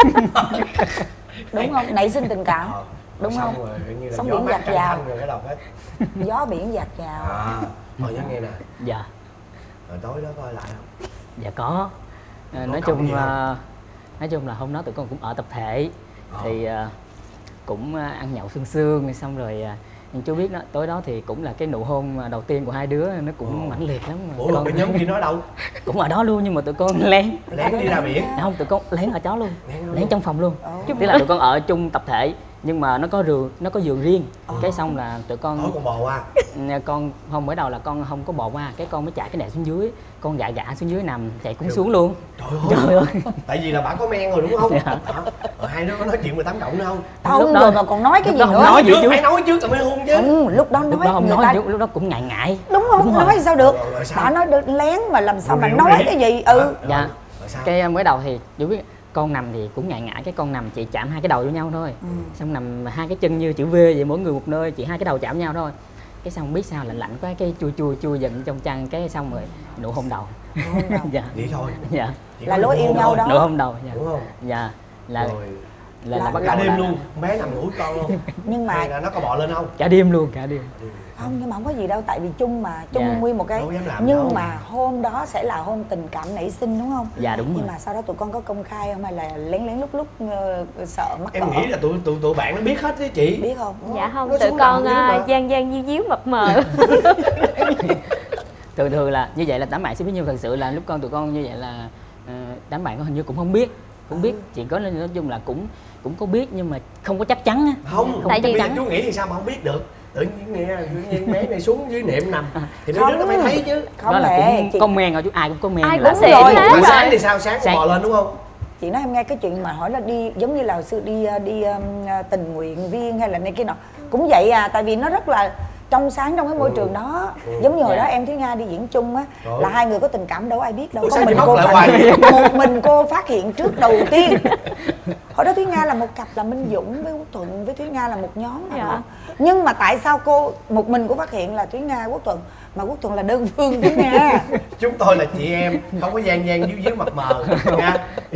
Đúng không? Nảy sinh tình cảm. Ờ, đúng xong không? Rồi, như là sóng gió biển mát dạt căng dào. thăng rồi cái đầu hết. Gió biển dạt dào. À, thôi nhớ nghe nè. Dạ. Rồi tối đó coi lại không? Dạ có. À, nói cộng chung gì uh, không? nói chung là hôm đó tụi con cũng ở tập thể. Ờ. Thì uh, cũng uh, ăn nhậu sương sương xong rồi uh, nhưng chú biết đó, tối đó thì cũng là cái nụ hôn đầu tiên của hai đứa, nó cũng Ồ. mãnh liệt lắm mà. Ủa, con cái nhóm kia nói đâu? cũng ở đó luôn nhưng mà tụi con lén Lén đi ra biển. không, tụi con lén ở chó luôn, Lén luôn. lén trong phòng luôn. Ồ. Tức là tụi con ở chung tập thể nhưng mà nó có giường, nó có giường riêng. Cái xong là tụi Tối con con bò qua. con hôm mới đầu là con không có bò qua, cái con mới chạy cái nệm xuống dưới, con gạ gạ xuống dưới nằm chạy cũng xuống luôn. Trời ơi. Trời ơi. Tại vì là bà có men rồi đúng không? Dạ. Đó. Rồi hai đứa có nói chuyện mười tám cộng nữa không? Không Lúc đó- rồi mà còn nói cái lúc gì đó không nữa. nói gì trước, chứ. phải nói trước rồi mới hôn chứ. Không, lúc đó nói Lúc đó không người nói ta... lúc, lúc đó cũng ngại ngại. Đúng không? Đúng rồi. Nói sao được? Rồi, rồi sao? Bà nói được lén mà làm sao Rồi, mà rồi, nói rồi. cái gì? Ừ. Rồi, Dạ. rồi sao? Cái mới đầu thì chú biết con nằm thì cũng ngại ngại, cái con nằm chị chạm hai cái đầu vô nhau thôi. Ừ. Xong nằm hai cái chân như chữ V vậy, mỗi người một nơi, chị hai cái đầu chạm nhau thôi. Cái xong biết sao lạnh lạnh quá, cái chui chui chui dần trong chăn, cái xong rồi nụ hôn đầu. Hôn đầu. Dạ. Vậy thôi. Dạ. Chỉ Là có lối nụ yêu hôn nhau thôi. đó. Nụ hôn đầu. Dạ. Đúng không? Dạ. Là Rồi là, là, Là- bắt cả đầu đêm là- luôn, con bé nằm ngủ với con luôn. Nhưng mà Hay là nó có bò lên không? cả đêm luôn, cả đêm. không, nhưng mà không có gì đâu, tại vì chung mà chung Dạ. nguyên một cái. Đâu dám làm Nhưng đâu. mà hôm đó sẽ là hôm tình cảm nảy sinh đúng không? Dạ đúng Nhưng rồi. mà sau đó tụi con có công khai không hay là lén lén lúc lúc ờ, sợ mắc Em cỡ? nghĩ là tụi tụi tụi bạn nó biết hết chứ chị. Biết không? Dạ không, Nó tụi xuống con nằm uh, mà. gian gian díu díu mập mờ. Thường thường là như vậy là đám bạn sẽ biết, nhưng thật sự là lúc con tụi con như vậy là ờ, đám bạn có hình như cũng không biết, cũng biết chỉ có nói chung là cũng cũng có biết nhưng mà không có chắc chắn á. Không, Tại tại vì- vì chú nghĩ thì sao mà không biết được. Tự nhiên nghe tự nhiên bé này xuống dưới nệm nằm thì mấy Không. đứa nó phải thấy chứ. Không Đó là lẽ cũng chị, có men rồi chú, ai cũng có men Ai là cũng sẽ- vậy rồi. hết Buổi rồi. sáng thì sao? Sáng con Sáng. bò lên đúng không? chị nói em nghe cái chuyện mà hỏi là đi giống như là hồi xưa đi đi um, tình nguyện viên hay là này kia nọ cũng vậy à, tại vì nó rất là trong sáng trong cái môi Ừ. trường đó. Ừ. Giống như hồi Dạ. đó em Thúy Nga đi diễn chung á, Trời là ơi. hai người có tình cảm đâu ai biết đâu. Ủa Có sao mình chị cô móc lại phát hoài hiện, một mình cô phát hiện trước đầu tiên. Hồi đó Thúy Nga là một cặp, là Minh Dũng với Quốc Thuận với Thúy Nga là một nhóm. Dạ. Dạ. Nhưng mà tại sao cô một mình cô phát hiện là Thúy Nga Quốc Thuận mà Quốc Thuận là đơn phương Thúy Nga? Chúng tôi là chị em, không có gian gian díu díu mập mờ nha.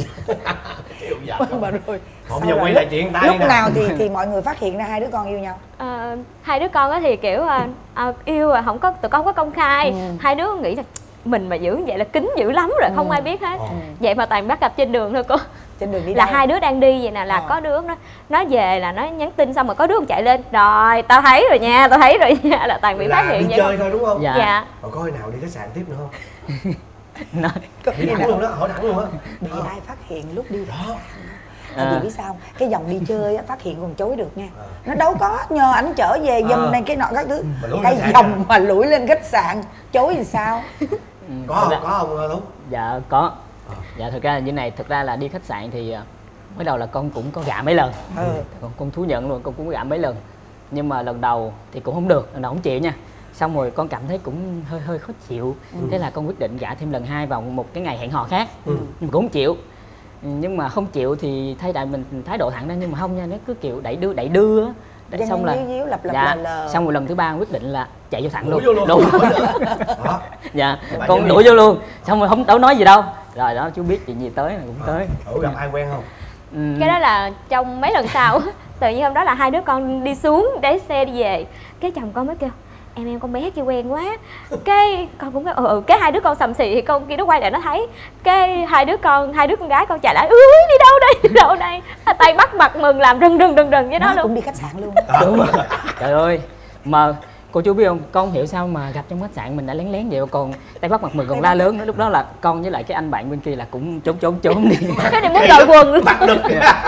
Chịu giật không? Mà rồi Không, sau giờ rồi quay lúc- lại chuyện tay lúc nè. nào thì thì mọi người phát hiện ra hai đứa con yêu nhau? Ờ, hai đứa con á thì kiểu à, à, yêu à không có, tụi con không có công khai. Ừ. Hai đứa nghĩ là mình mà giữ như vậy là kín dữ lắm rồi, không ai biết hết. Ờ. Vậy mà toàn bắt gặp trên đường thôi cô. Trên đường đi Là đâu? hai đứa đang đi vậy nè, là Ờ. có đứa nó nó về là nó nhắn tin xong rồi có đứa con chạy lên rồi tao thấy rồi nha, tao thấy rồi nha, là toàn bị Là phát hiện đi vậy chơi không? thôi đúng không? Dạ. Dạ. Rồi có khi nào đi khách sạn tiếp nữa không? Nói- Đi thẳng luôn đó, hỏi thẳng luôn á. Bị ai phát hiện lúc đi Đó. Tại vì À. biết sao cái dòng đi chơi á, phát hiện còn chối được nha. Nó đâu có nhờ ảnh chở về dùm À. này cái nọ các thứ. Mà lủi Cái khách sạn dòng à? mà lủi lên khách sạn chối thì sao? Ừ, Có thật không? ra- Có không Tuấn? Dạ có. Ờ. Dạ thực ra là như này, thực ra là đi khách sạn thì à, mới đầu là con cũng có gạ mấy lần. Ừ. Con, con thú nhận luôn, con cũng có gạ mấy lần. Nhưng mà lần đầu thì cũng không được, lần đầu không chịu nha. Xong rồi con cảm thấy cũng hơi hơi khó chịu. Thế là con quyết định gạ thêm lần hai vào một cái ngày hẹn hò khác. Ừ. Nhưng mà cũng không chịu. Nhưng mà không chịu thì thay tại mình thái độ thẳng ra, nhưng mà không nha, nó cứ kiểu đẩy đưa đẩy đưa á. Để Dân xong là díu díu, lập lập dạ, lờ lờ. xong rồi lần thứ ba quyết định là chạy vô thẳng Đuổi luôn. vô luôn. Đúng. Đó. Dạ, Các bạn con nhớ đuổi đi. vô luôn. Xong rồi không đâu nói gì đâu. Rồi đó chú biết chuyện gì tới là cũng tới. Ủa gặp ai quen không? Ừm, Cái đó là trong mấy lần sau tự nhiên hôm đó là hai đứa con đi xuống để xe đi về, cái chồng con mới kêu em em con bé kia quen quá, cái con cũng kêu ừ, ừ. Cái hai đứa con sầm xì thì con kia nó quay lại nó thấy, cái hai đứa con hai đứa con gái con chạy lại ui đi đâu đây đi đâu đây, tay bắt mặt mừng làm rừng rừng rừng rừng với nó Nó luôn. cũng đi khách sạn luôn. đúng rồi. Trời ơi, mà Cô chú biết không, con hiểu sao mà gặp trong khách sạn mình đã lén lén vậy, còn tay bắt mặt mừng còn la lớn nữa. Lúc đó là con với lại cái anh bạn bên kia là cũng trốn trốn trốn đi. Cái này muốn đội quần bắt được.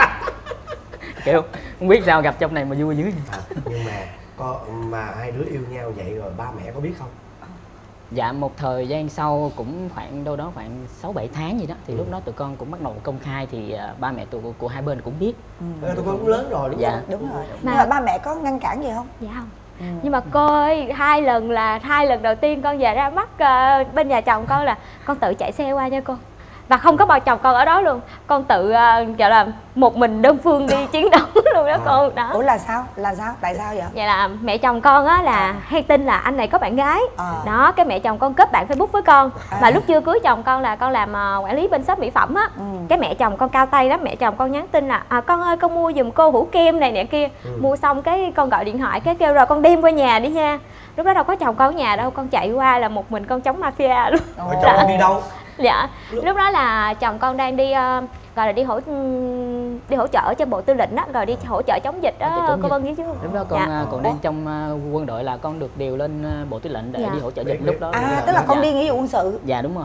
Kiểu không biết sao gặp trong này mà vui dữ. À, nhưng mà có mà hai đứa yêu nhau vậy rồi ba mẹ có biết không? Dạ một thời gian sau cũng khoảng đâu đó khoảng sáu bảy tháng gì đó thì ừ. lúc đó tụi con cũng bắt đầu công khai thì uh, ba mẹ tụi của, của hai bên cũng biết. Ừ. Tụi con cũng lớn rồi đúng dạ. không? Đúng rồi. Mà, mà ba mẹ có ngăn cản gì không? Dạ không. Ừ. Nhưng mà cô ơi, hai lần là hai lần đầu tiên con về ra mắt uh, bên nhà chồng con là con tự chạy xe qua nha cô. Và không có bao chồng con ở đó luôn. Con tự uh, gọi là một mình đơn phương đi chiến đấu luôn đó à. Cô đó. Ủa là sao? Là sao? Tại sao vậy? Vậy là mẹ chồng con á là hay tin là anh này có bạn gái à. Đó, cái mẹ chồng con kết bạn Facebook với con à. Và lúc chưa cưới chồng con là con làm uh, quản lý bên shop mỹ phẩm á. ừ. Cái mẹ chồng con cao tay lắm, mẹ chồng con nhắn tin là à, con ơi con mua giùm cô hũ kem này nè kia. ừ. Mua xong cái con gọi điện thoại cái kêu rồi con đem qua nhà đi nha. Lúc đó đâu có chồng con ở nhà đâu, con chạy qua là một mình con chống mafia luôn. Rồi chồng con đi đâu? Dạ, lúc đó là chồng con đang đi uh, gọi là đi hỗ đi hỗ trợ cho bộ tư lệnh á, rồi đi hỗ trợ chống dịch đó, cô Vân biết chứ? Lúc đó con dạ. còn đang trong uh, quân đội là con được điều lên uh, bộ tư lệnh để dạ. đi hỗ trợ dịch lúc đó. À, tức là con đi nghĩa vụ quân sự. Dạ đúng rồi.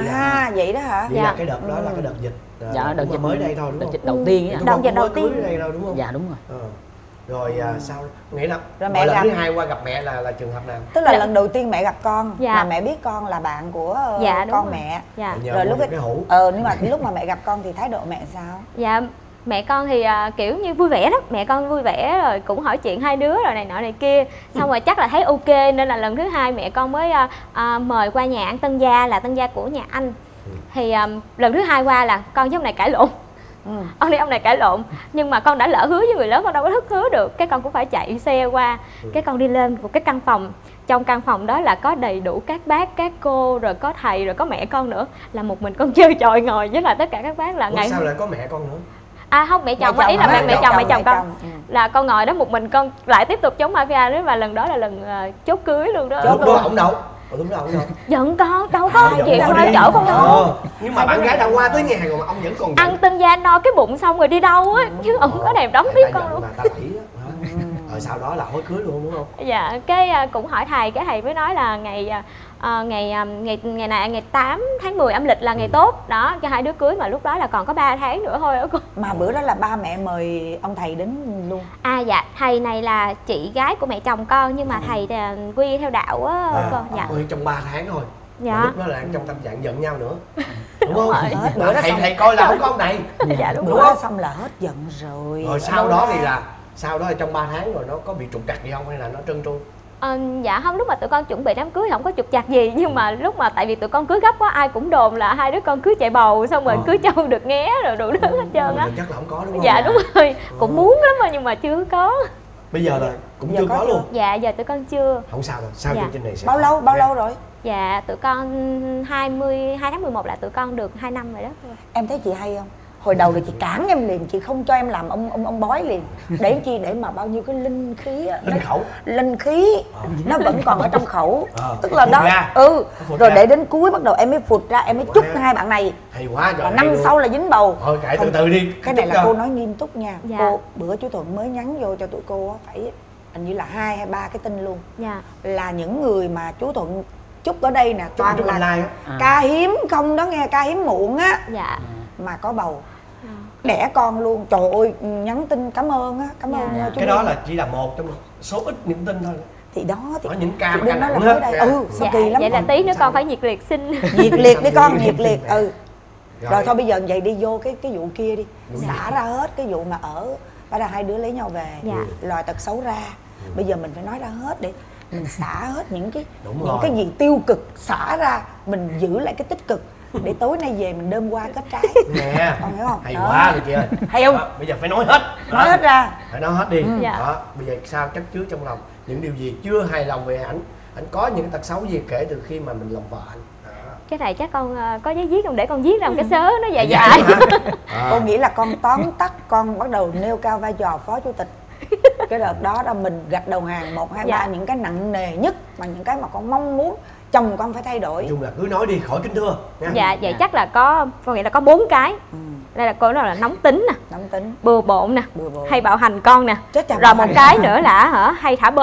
À, vậy đó hả? Vậy dạ. là cái đợt đó là cái đợt dịch. Dạ, đợt dịch mới đây thôi đúng đợt không? dịch đầu tiên á. Đợt dịch đầu tiên. Đây đâu đúng không? Dạ đúng rồi. Ờ. Rồi à, sao nghĩ là rồi mẹ lần gặp thứ hai qua gặp mẹ là là trường hợp nào? Tức là dạ. lần đầu tiên mẹ gặp con dạ. mà mẹ biết con là bạn của uh, dạ, con rồi. mẹ. Dạ. Rồi lúc cái hũ. Ờ nhưng mà lúc mà mẹ gặp con thì thái độ mẹ sao? Dạ mẹ con thì uh, kiểu như vui vẻ lắm, mẹ con vui vẻ rồi cũng hỏi chuyện hai đứa rồi này nọ này kia. Xong rồi chắc là thấy ok nên là lần thứ hai mẹ con mới uh, uh, mời qua nhà ăn tân gia, là tân gia của nhà anh. Thì um, lần thứ hai qua là con với ông này cãi lộn. Ừ. Ông này ông này cãi lộn, nhưng mà con đã lỡ hứa với người lớn, con đâu có thất hứa được, cái con cũng phải chạy xe qua. ừ. Cái con đi lên một cái căn phòng, trong căn phòng đó là có đầy đủ các bác, các cô, rồi có thầy, rồi có mẹ con nữa, là một mình con chơi chọi ngồi với là tất cả các bác là Ủa, ngày sao lại có mẹ con nữa? À không, mẹ chồng, mẹ chồng ý là mẹ, mẹ chồng mẹ chồng con chồng. Ừ. là con ngồi đó một mình con lại tiếp tục chống mafia nữa, và lần đó là lần uh, chốt cưới luôn đó. Chốt đó ổng đâu? Ủa, đúng đâu ổng đâu? Giận con, đâu có À, chuyện đâu chở con đâu. Ờ, nhưng mà bạn gái đã qua tới nhà rồi mà ông vẫn còn giận. Ăn tân gia no cái bụng xong rồi đi đâu á, chứ ổng có thèm đóng tiếp con luôn. Mà ta đẩy đó. Rồi sau đó là hối cưới luôn đúng không? Dạ, cái uh, cũng hỏi thầy, cái thầy mới nói là ngày uh, ngày uh, ngày ngày này ngày tám tháng mười âm lịch là ngày ừ. tốt đó cho hai đứa cưới, mà lúc đó là còn có ba tháng nữa thôi đó cô. Mà bữa đó là ba mẹ mời ông thầy đến luôn. À dạ, thầy này là chị gái của mẹ chồng con, nhưng mà thầy là quy theo đạo á à, cô. Dạ. Ơi, trong ba tháng thôi. Dạ. Mà lúc đó là trong tâm trạng giận nhau nữa. Đúng không? Hết bữa đó thầy xong... thầy coi là không có ông này. Dạ đúng, bữa đúng đó xong là hết giận rồi. Rồi sau đó thì là sau đó là trong ba tháng rồi nó có bị trục trặc gì không hay là nó trơn tru? À, dạ không, lúc mà tụi con chuẩn bị đám cưới không có trục trặc gì, nhưng mà lúc mà tại vì tụi con cưới gấp quá, ai cũng đồn là hai đứa con cưới chạy bầu, xong rồi ờ. cưới trâu được nghé rồi đủ thứ hết trơn á. Chắc là không có đúng không? Dạ đúng rồi, cũng muốn lắm mà nhưng mà chưa có. Bây giờ là cũng giờ chưa có, có luôn. Dạ giờ tụi con chưa. Không sao đâu, sau dạ. chương trình này sẽ bao lâu bao lâu rồi? Dạ tụi con hai mươi hai tháng mười một là tụi con được hai năm rồi đó. Em thấy chị hay không? Hồi đầu thì chị cản em liền, chị không cho em làm ông ông ông bói liền. Để chi? Để mà bao nhiêu cái linh khí á, linh khẩu linh khí à. Nó vẫn còn ở trong khẩu à. Tức là đó ra. ừ rồi ra. Để đến cuối bắt đầu em mới phụt ra, em mới chúc hai bạn này hay quá trời. Và năm sau là dính bầu. Thôi kệ từ từ đi. Cái này là cô nói nghiêm túc nha. Dạ. Cô bữa chú Thuận mới nhắn vô cho tụi cô phải hình như là hai hay ba cái tin luôn. Dạ. Là những người mà chú Thuận chúc ở đây nè toàn chúc là à. ca hiếm không đó nghe, ca hiếm muộn á. Dạ. Mà có bầu. À. Đẻ con luôn, trời ơi nhắn tin cảm ơn á, cảm dạ. ơn chú. Cái đó là chỉ là một trong số ít những tin thôi. Thì đó thì có những ca mà ca nặng hết. Đây. Ừ, dạ. kỳ lắm. Vậy là tí nữa con phải nhiệt liệt xin. Nhiệt liệt đi con, nhiệt liệt. Ừ. Rồi. Rồi thôi bây giờ vậy đi vô cái cái vụ kia đi. Đúng xả rồi. Ra hết cái vụ mà ở bắt đầu hai đứa lấy nhau về, dạ. Lòi tật xấu ra. Ừ. Bây giờ mình phải nói ra hết để mình xả hết những cái Đúng những rồi. Cái gì tiêu cực xả ra, mình giữ lại cái tích cực. Để tối nay về mình đơm qua kết trái. Nè, con hiểu không? Hay đó. Quá rồi chị ơi. Hay không? Đó, bây giờ phải nói hết. Nói đó. Hết ra. Phải nói hết đi. Ừ. Dạ. Đó, bây giờ sao chắc chứa trong lòng những điều gì chưa hài lòng về ảnh, ảnh có những tật xấu gì kể từ khi mà mình lòng vợ anh. Cái này chắc con uh, có giấy viết không để con viết ra một cái sớ nó dài dài. À. Con nghĩ là con tóm tắt, con bắt đầu nêu cao vai trò phó chủ tịch. Cái đợt đó là mình gạch đầu hàng một hai ba những cái nặng nề nhất mà những cái mà con mong muốn chồng con phải thay đổi. Nói chung là cứ nói đi khỏi kính thưa nha. Dạ vậy dạ. Chắc là có, con nghĩ là có bốn cái. Ừ. Đây là cô nói là nóng tính nè, nóng tính, bừa bộn nè, bừa bộn. hay bạo hành con nè, chết rồi một cái nữa là hả hay thả bơm.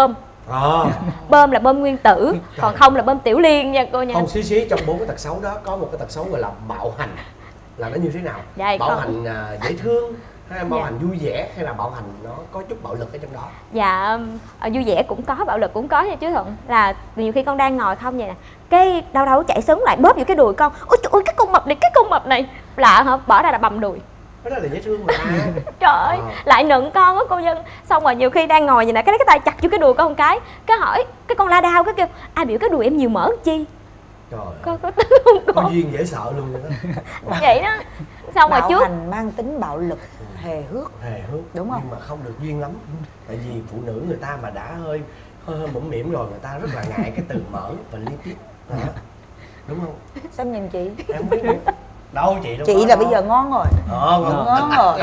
À. Bơm là bơm nguyên tử, còn Trời. không là bơm tiểu liên nha cô nha. Không, xí xí trong bốn cái tật xấu đó có một cái tật xấu gọi là bạo hành, là nó như thế nào? Dạ, bạo con... hành à, dễ thương hay là bạo dạ. hành vui vẻ hay là bạo hành nó có chút bạo lực ở trong đó? Dạ vui vẻ cũng có, bạo lực cũng có nha chú Thuận. Là nhiều khi con đang ngồi không vậy nè, cái đau đau chạy sướng lại bóp vô cái đùi con. Ôi trời ơi cái con mập này, cái con mập này lạ hả, bỏ ra là bầm đùi. Cái đó là dễ thương mà. Trời ơi, à. Lại nựng con á cô Dân. Xong rồi nhiều khi đang ngồi vậy nè, cái cái tay chặt vô cái đùi con một cái, cái hỏi cái con la đau, cái kêu ai biểu cái đùi em nhiều mỡ chi. Trời con có tính không con? Có duyên dễ sợ luôn vậy đó. Vậy đó. Xong rồi trước bạo hành mang tính bạo lực, hề hước. Hề hước đúng không? Nhưng mà không được duyên lắm. Tại vì phụ nữ người ta mà đã hơi hơi, hơi mũm mĩm rồi, người ta rất là ngại cái từ mỡ và liên tiếp đó. Đúng không? Sao nhìn chị? Em không biết đâu. Đâu chị đâu. Chị có là đâu. bây giờ ngon rồi. Ờ, ngon, ngon rồi.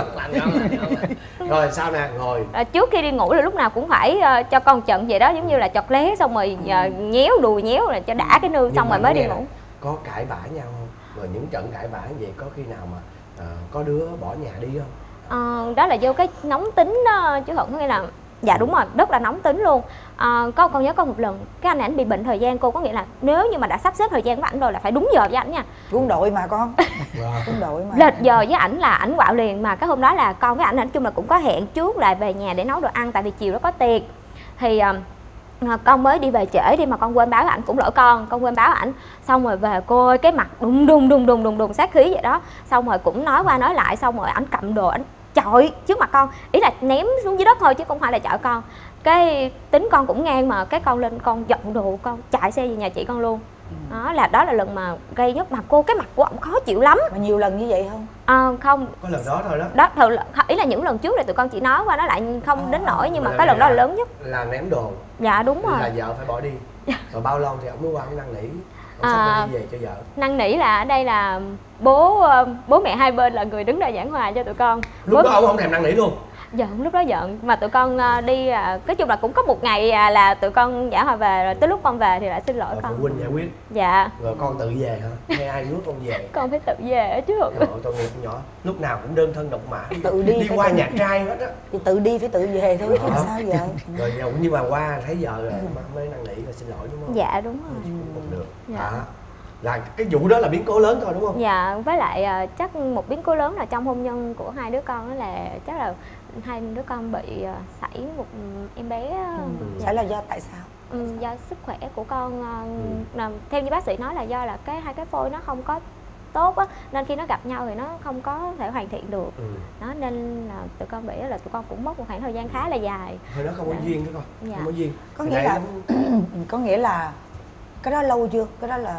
Rồi sao nè, ngồi. À, trước khi đi ngủ là lúc nào cũng phải uh, cho con trận vậy đó, giống như là chọt lé xong rồi uh, nhéo đùi nhéo là cho đã cái nương xong rồi mới đi ngủ. Có cãi vã nhau không? Rồi những trận cãi vã như vậy có khi nào mà uh, có đứa bỏ nhà đi không? Uh, đó là vô cái nóng tính đó chứ Thuận, nghĩa là dạ đúng rồi, rất là nóng tính luôn. À, có con nhớ có một lần cái anh này anh bị bệnh thời gian cô, có nghĩa là nếu như mà đã sắp xếp thời gian với ảnh rồi là phải đúng giờ với ảnh nha. Quân đội mà con. Quân đội mà. Lệch giờ với ảnh là ảnh quạo liền, mà cái hôm đó là con với ảnh nói chung là cũng có hẹn trước là về nhà để nấu đồ ăn, tại vì chiều đó có tiệc. Thì uh, con mới đi về trễ đi mà con quên báo ảnh, cũng lỗi con, con quên báo ảnh. Xong rồi về cô ơi cái mặt đùng đùng đùng đùng đùng đùng sát khí vậy đó. Xong rồi cũng nói qua nói lại, xong rồi ảnh cầm đồ ảnh chọi trước mặt con, ý là ném xuống dưới đất thôi chứ không phải là chọi con. Cái tính con cũng ngang mà cái con lên con dọn đồ con chạy xe về nhà chị con luôn. Đó là đó là lần mà gây nhất, mà cô cái mặt của ổng khó chịu lắm. Mà nhiều lần như vậy không? À, không. Có lần đó thôi đó. Đó thường ý là những lần trước là tụi con chỉ nói qua nói lại không à, đến nỗi, nhưng mà cái lần đó là lớn nhất. Là ném đồ. Dạ đúng rồi. Là vợ phải bỏ đi. Rồi bao lâu thì ổng mới qua ổng năn nỉ, ổng sắp đi về cho vợ? Năn nỉ là ở đây là bố bố mẹ hai bên là người đứng ra giảng hòa cho tụi con. Lúc bố... đó ông không thèm năn nỉ luôn? Giận, lúc đó giận, mà tụi con đi, nói chung là cũng có một ngày là tụi con giảng hòa về, rồi tới lúc con về thì lại xin lỗi rồi con. Phụ huynh giải quyết. Dạ. Rồi con tự về hả? Hay ai rước con về? Con phải tự về chứ. Rồi tội nghiệp con nhỏ, lúc nào cũng đơn thân độc mã. Tự đi. Đi qua nhà trai hết á. Thì tự đi phải tự về thôi chứ sao giờ. Rồi nhưng mà qua thấy vợ rồi mới năn nỉ rồi xin lỗi đúng không? Dạ đúng rồi. Cũng được. Dạ. À, là cái vụ đó là biến cố lớn thôi đúng không? Dạ, với lại chắc một biến cố lớn là trong hôn nhân của hai đứa con đó là chắc là hai đứa con bị sảy một em bé. Ừ. Sảy là do tại sao? Ừ, do sức khỏe của con. Ừ. Theo như bác sĩ nói là do là cái hai cái phôi nó không có tốt á, nên khi nó gặp nhau thì nó không có thể hoàn thiện được. Ừ. Đó nên là tụi con bị là tụi con cũng mất một khoảng thời gian khá là dài. Thôi nó không có duyên đó con. Dạ. Không có duyên. Có nghĩa là có nghĩa là cái đó lâu chưa? Cái đó là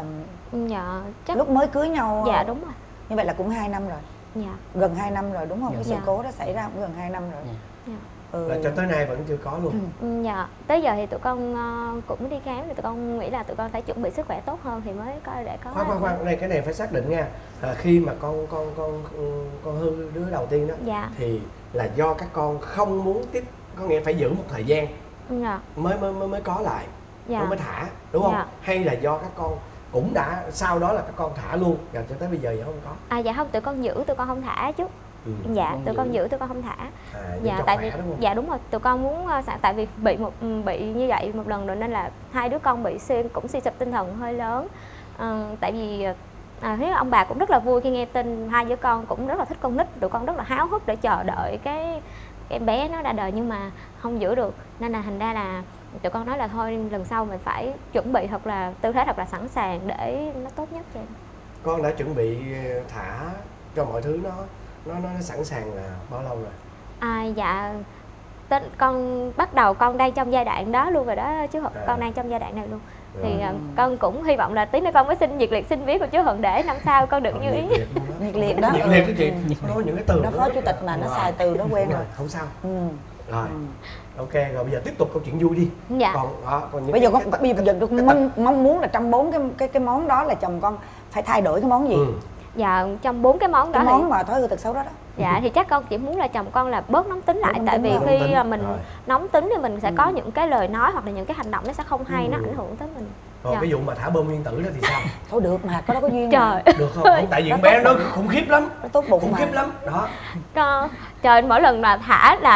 dạ chắc lúc mới cưới nhau. Dạ đúng rồi. Như vậy là cũng hai năm rồi. Dạ. Gần hai năm rồi đúng không? Dạ. Cái sự cố đó xảy ra cũng gần hai năm rồi. Dạ. Ừ. Là cho tới nay vẫn chưa có luôn. Ừ. Dạ. Tới giờ thì tụi con uh, cũng đi khám thì tụi con nghĩ là tụi con phải chuẩn bị sức khỏe tốt hơn thì mới có để có. Khoan khoan khoan, này cái này phải xác định nha. À, khi mà con con con con hư đứa đầu tiên đó, dạ. Thì là do các con không muốn tiếp, có nghĩa phải giữ một thời gian. Dạ. Mới mới mới mới có lại. Dạ. Mới, mới thả, đúng không? Dạ. Hay là do các con cũng đã sau đó là các con thả luôn, rồi cho tới bây giờ vẫn không có? À dạ không, tụi con giữ, tụi con không thả chứ. Ừ. Dạ, con tụi giữ. con giữ, tụi con không thả. À, dạ, tại vì đúng dạ đúng rồi, tụi con muốn tại vì bị một bị như vậy một lần rồi nên là hai đứa con bị suy cũng suy sụp tinh thần hơi lớn. À, tại vì à, thấy ông bà cũng rất là vui khi nghe tin hai đứa con cũng rất là thích con nít, tụi con rất là háo hức để chờ đợi cái cái bé nó ra đời nhưng mà không giữ được, nên là thành ra là tụi con nói là thôi lần sau mình phải chuẩn bị thật là tư thế thật là sẵn sàng để nó tốt nhất cho em. Con đã chuẩn bị thả cho mọi thứ nó nó nó sẵn sàng là bao lâu rồi? À dạ tên con bắt đầu con đang trong giai đoạn đó luôn rồi đó chứ. À. Con đang trong giai đoạn này luôn. Rồi. Thì uh, con cũng hy vọng là tí nữa con mới xin nhiệt liệt xin viết của chú Hận để năm sau con được như ý. Nhiệt liệt đó. Nhiệt liệt cái chị. Nói những cái từ nó phó chủ tịch mà nó xài từ nó quen rồi. Không sao. Ừ. Rồi. Ok, rồi bây giờ tiếp tục câu chuyện vui đi. Dạ. Còn, đó, còn những bây giờ cái, con bây giờ được mong mong muốn là trong bốn cái cái cái món đó là chồng con phải thay đổi cái món gì? Ừ. Dạ trong bốn cái món đó cái món thì... mà thói hư tật xấu đó đó. Dạ thì chắc con chỉ muốn là chồng con là bớt nóng tính lại, nóng tại tính vì khi mình rồi. nóng tính thì mình sẽ ừ. có những cái lời nói hoặc là những cái hành động nó sẽ không hay, ừ. nó ảnh hưởng tới mình. Còn dạ. cái vụ mà thả bơm nguyên tử đó thì sao? Thôi được mà, có đó có duyên. Trời. Mà. Được không? Không tại vì con bé nó khủng khiếp lắm. Nó tốt bụng khủng mà. khiếp lắm. Đó. Con, trời mỗi lần mà thả là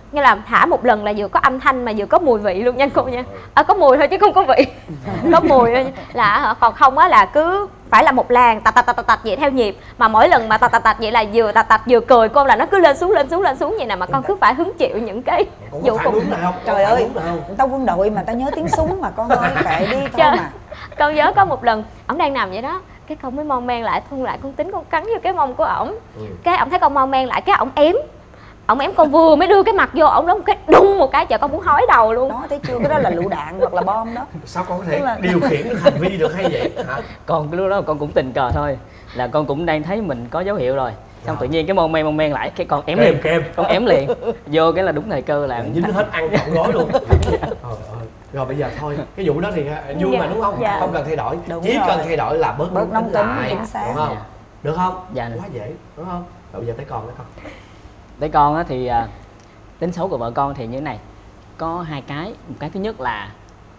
Như là thả một lần là vừa có âm thanh mà vừa có mùi vị luôn nha cô nha. À, có mùi thôi chứ không có vị. Có mùi thôi. Là còn không á là cứ phải là một làn tạch tạch tạch tạch vậy theo nhịp, mà mỗi lần mà tạch tạch tạch vậy là vừa tạch tạch vừa cười con, là nó cứ lên xuống lên xuống lên xuống vậy nè, mà con cứ phải hứng chịu những cái vụ cùng. Trời ơi, tao quân đội mà tao nhớ tiếng súng mà con ơi, kệ đi thôi mà. Con nhớ có một lần ổng đang nằm vậy đó, cái con mới mon men lại, thun lại con tính con cắn vô cái mông của ổng. Ừ. Cái ổng thấy con mon men lại, cái ổng ém ổng ém con vừa mới đưa cái mặt vô ổng đó một cái đung một cái, chờ con muốn hói đầu luôn đó. Thấy chưa, cái đó là lựu đạn hoặc là bom đó. Sao con có thể là... điều khiển được hành vi được hay vậy hả? Con cái lúc đó con cũng tình cờ thôi, là con cũng đang thấy mình có dấu hiệu rồi, xong tự nhiên cái mon men mon men lại, cái con ém kem, liền kem. Con ém liền vô cái là đúng thời cơ làm dính hết ăn trọn gói luôn. Trời ơi. Rồi bây giờ thôi, cái vụ đó thì vui dạ. mà đúng không? Dạ. Không cần thay đổi, đúng chỉ rồi. cần thay đổi là bớt bớt nóng tính lại, chính xác. đúng không? Dạ. Được không? Dạ. Quá dễ, đúng không? Rồi bây giờ tới con đó con. Tới con á thì uh, tính xấu của vợ con thì như thế này, có hai cái. Một cái thứ nhất là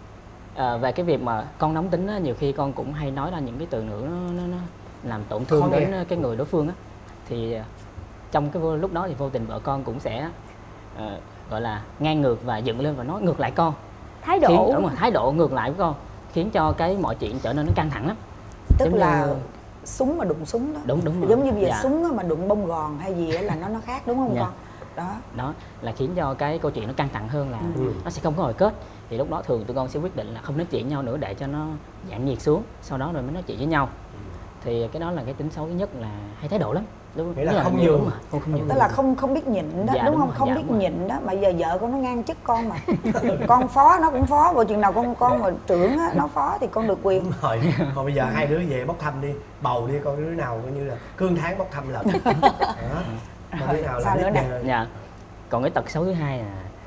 uh, về cái việc mà con nóng tính á, nhiều khi con cũng hay nói ra những cái từ ngữ nó, nó, nó làm tổn thương Khó đến nghe. cái người đối phương á. Thì uh, trong cái vô, lúc đó thì vô tình vợ con cũng sẽ uh, gọi là ngang ngược và dựng lên và nói ngược lại con. Thái độ khiến, đúng rồi, thái độ ngược lại với con khiến cho cái mọi chuyện trở nên nó căng thẳng lắm. Tức giống là như... súng mà đụng súng đó. Đúng đúng rồi. Giống như bây giờ dạ. súng mà đụng bông gòn hay gì là nó nó khác đúng không dạ. con? Đó. Đó là khiến cho cái câu chuyện nó căng thẳng hơn, là ừ. nó sẽ không có hồi kết. Thì lúc đó thường tụi con sẽ quyết định là không nói chuyện nhau nữa để cho nó giảm nhiệt xuống, sau đó rồi mới nói chuyện với nhau. Thì cái đó là cái tính xấu thứ nhất, là hay thái độ lắm. Đúng, nghĩa là, là không nhường mà không, không nhường. Tức là không không biết nhịn đó, dạ, đúng, đúng không? Không dạ, biết nhịn đó, mà giờ vợ con nó ngang chức con mà. Con phó nó cũng phó, rồi chừng nào con con mà trưởng á nó phó thì con được quyền. Đúng rồi. Còn bây giờ hai đứa về bốc thăm đi, bầu đi, con đứa nào coi như là cương tháng bốc thăm lần. Đó. Còn đứa nào sao nữa nè. Dạ. Còn cái tật xấu thứ hai là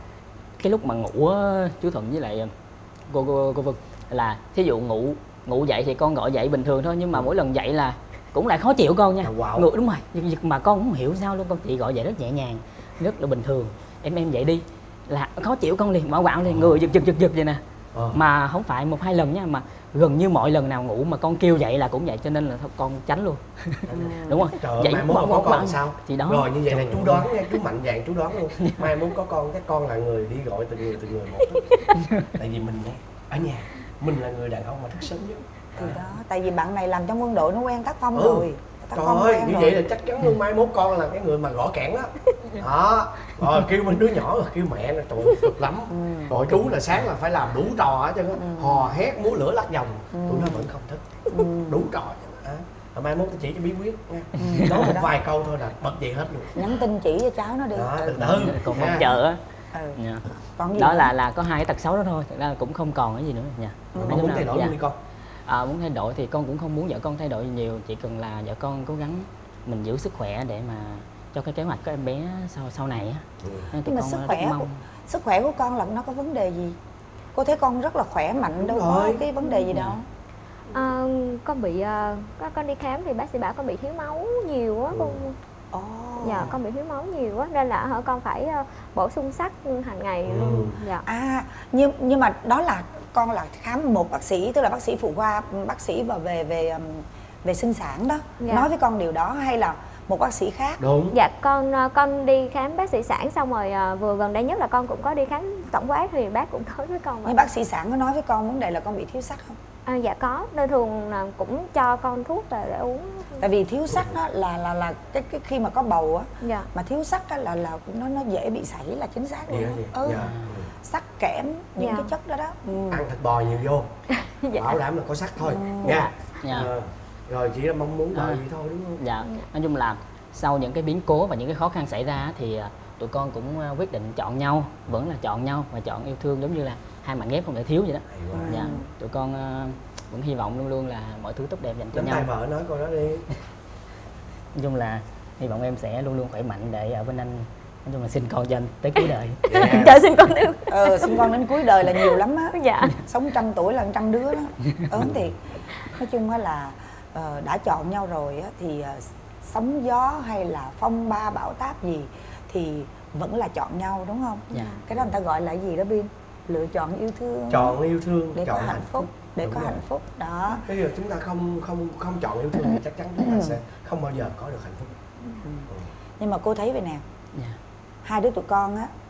cái lúc mà ngủ á, chú Thuận với lại cô cô cô Vân, là thí dụ ngủ ngủ dậy thì con gọi dậy bình thường thôi, nhưng mà mỗi lần dậy là cũng lại khó chịu con nha. Wow. Ngủ, đúng rồi, mà con cũng không hiểu sao luôn, con chị gọi dậy rất nhẹ nhàng, rất là bình thường. Em em dậy đi là khó chịu con liền, mở quạo liền, người giật giật giật giật vậy nè. Ờ. Mà không phải một hai lần nha, mà gần như mọi lần nào ngủ mà con kêu dậy là cũng vậy, cho nên là thôi con tránh luôn. Đúng không? Trời ơi, mai mốt có con sao? Thì đó. Rồi như vậy là chú đoán nha, chú mạnh dạn chú đoán luôn. Mai mốt có con, các con là người đi gọi từng người từng người một. Tại vì mình ở nhà, mình là người đàn ông mà thức sớm nhất. Thì đó, tại vì bạn này làm trong quân đội nó quen tác phong ừ. rồi. Tác Trời phong ơi, như rồi. vậy là chắc chắn luôn mai mốt con là cái người mà gõ kẽn đó. Đó, rồi kêu bên đứa nhỏ rồi kêu mẹ là tụi cực lắm. Ừ. Rồi chú là sáng là phải làm đủ trò hết trơn á, ừ. hò hét múa lửa lắc vòng, ừ. tụi nó vẫn không thích. Ừ. Đủ trò chứ. Rồi mai mốt tôi chỉ cho bí quyết nha. Ừ. Nói một vài câu thôi là bật dậy hết luôn. Nhắn tin chỉ cho cháu nó đi. Đó, từ từ. Còn không chờ á. Ừ. Dạ. Còn gì đó nữa? là là có hai cái tật xấu đó thôi, thật ra cũng không còn cái gì nữa nha. Ừ. Con muốn thay đổi luôn đi con. À, muốn thay đổi thì con cũng không muốn vợ con thay đổi nhiều, chỉ cần là vợ con cố gắng mình giữ sức khỏe để mà cho cái kế hoạch của em bé sau sau này á. Ừ. Nhưng mà sức khỏe của, sức khỏe của con là nó có vấn đề gì? Cô thấy con rất là khỏe mạnh, đâu có cái vấn đề gì đâu. À, con bị uh, con đi khám thì bác sĩ bảo con bị thiếu máu nhiều á con. Oh. Dạ, con bị thiếu máu nhiều quá nên là con phải uh, bổ sung sắt hàng ngày ừ. luôn. Dạ. À, nhưng nhưng mà đó là con là khám một bác sĩ, tức là bác sĩ phụ khoa, bác sĩ và về về về sinh sản đó. Dạ. Nói với con điều đó hay là một bác sĩ khác? Đúng. Dạ, con con đi khám bác sĩ sản xong rồi uh, vừa gần đây nhất là con cũng có đi khám tổng quát thì bác cũng nói với con. Nhưng bác sĩ sản có nói với con vấn đề là con bị thiếu sắt không? À, dạ có, nên thường là cũng cho con thuốc để, để uống. Tại vì thiếu sắt á là là là cái cái khi mà có bầu á, dạ. mà thiếu sắt á là là nó nó dễ bị sảy là chính xác luôn. Dạ, ừ. dạ. Sắt, kẽm, những dạ. cái chất đó đó. Ừ. Ăn thịt bò nhiều vô. Dạ. Bảo đảm là có sắt thôi. Ừ. Nha. Dạ. À, rồi chỉ là mong muốn bầu à. gì thôi đúng không? Dạ. Nói chung là sau những cái biến cố và những cái khó khăn xảy ra thì tụi con cũng quyết định chọn nhau, vẫn là chọn nhau và chọn yêu thương, giống như là hai mảnh ghép không thể thiếu vậy đó. Dạ. Tụi con vẫn hy vọng luôn luôn là mọi thứ tốt đẹp dành cho Nắm nhau. tay vợ nói câu đó đi. Nói chung là hy vọng em sẽ luôn luôn khỏe mạnh để ở bên anh, nói chung là sinh con cho anh tới cuối đời. Yeah. Trời, sinh con đến ờ, sinh con đến cuối đời là nhiều lắm á. Dạ. Sống trăm tuổi là trăm đứa đó. Ớn thiệt. Nói chung á là uh, đã chọn nhau rồi á thì uh, sóng gió hay là phong ba bão táp gì thì vẫn là chọn nhau đúng không? Dạ. Cái đó người ta gọi là gì đó Bin? Lựa chọn yêu thương. Chọn yêu thương, để chọn có hạnh phúc. Để đúng có rồi. hạnh phúc đó. Bây giờ chúng ta không không không chọn yêu thương thì chắc chắn chúng ta sẽ không bao giờ có được hạnh phúc. Ừ. Ừ. Nhưng mà cô thấy vậy nè, yeah. hai đứa tụi con á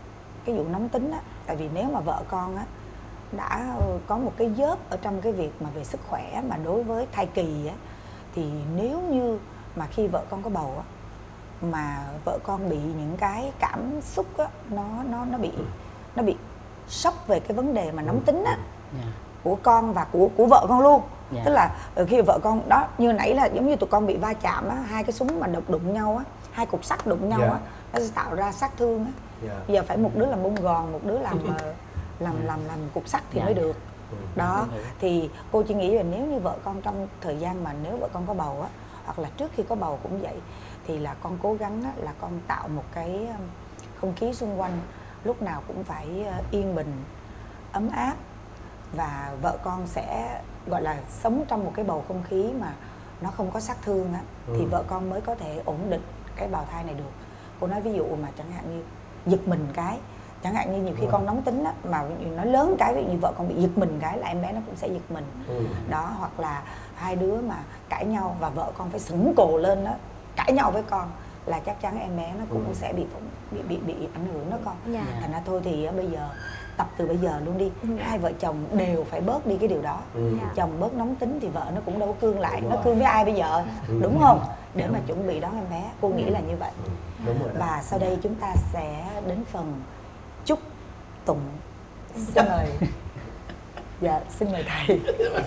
cái vụ nóng tính á, tại vì nếu mà vợ con á đã có một cái dớp ở trong cái việc mà về sức khỏe mà đối với thai kỳ á, thì nếu như mà khi vợ con có bầu á mà vợ con bị những cái cảm xúc á, nó nó nó bị nó bị sốc về cái vấn đề mà nóng tính á yeah. của con và của của vợ con luôn. Yeah. Tức là khi vợ con đó, như nãy là giống như tụi con bị va chạm á, hai cái súng mà đụng đụng nhau á, hai cục sắt đụng nhau yeah. á, nó sẽ tạo ra sát thương á. Yeah. Giờ phải một đứa làm bông gòn, một đứa làm làm làm làm cục sắt thì yeah. mới được. Đó thì cô chỉ nghĩ là nếu như vợ con trong thời gian mà nếu vợ con có bầu á, hoặc là trước khi có bầu cũng vậy, thì là con cố gắng á, là con tạo một cái không khí xung quanh lúc nào cũng phải yên bình, ấm áp, và vợ con sẽ gọi là sống trong một cái bầu không khí mà nó không có sát thương á, ừ. thì vợ con mới có thể ổn định cái bào thai này được. Cô nói ví dụ mà chẳng hạn như giật mình cái, chẳng hạn như nhiều khi ừ. con nóng tính á, mà nó lớn cái, ví dụ như vợ con bị giật mình cái là em bé nó cũng sẽ giật mình. Ừ. Đó, hoặc là hai đứa mà cãi nhau và vợ con phải sững cổ lên đó, cãi nhau với con là chắc chắn em bé nó cũng ừ. sẽ bị bị bị bị ảnh hưởng đó con. Yeah. Thành ra thôi thì bây giờ tập từ bây giờ luôn đi, ừ. hai vợ chồng đều phải bớt đi cái điều đó. Ừ. Chồng bớt nóng tính thì vợ nó cũng đâu cương lại, đúng nó rồi. Cương với ai bây giờ, ừ. đúng không? Để mà chuẩn bị đón em bé, cô nghĩ là như vậy. Ừ. Đúng rồi. Và sau đây chúng ta sẽ đến phần chúc tụng. Xin mời. Dạ, xin mời thầy.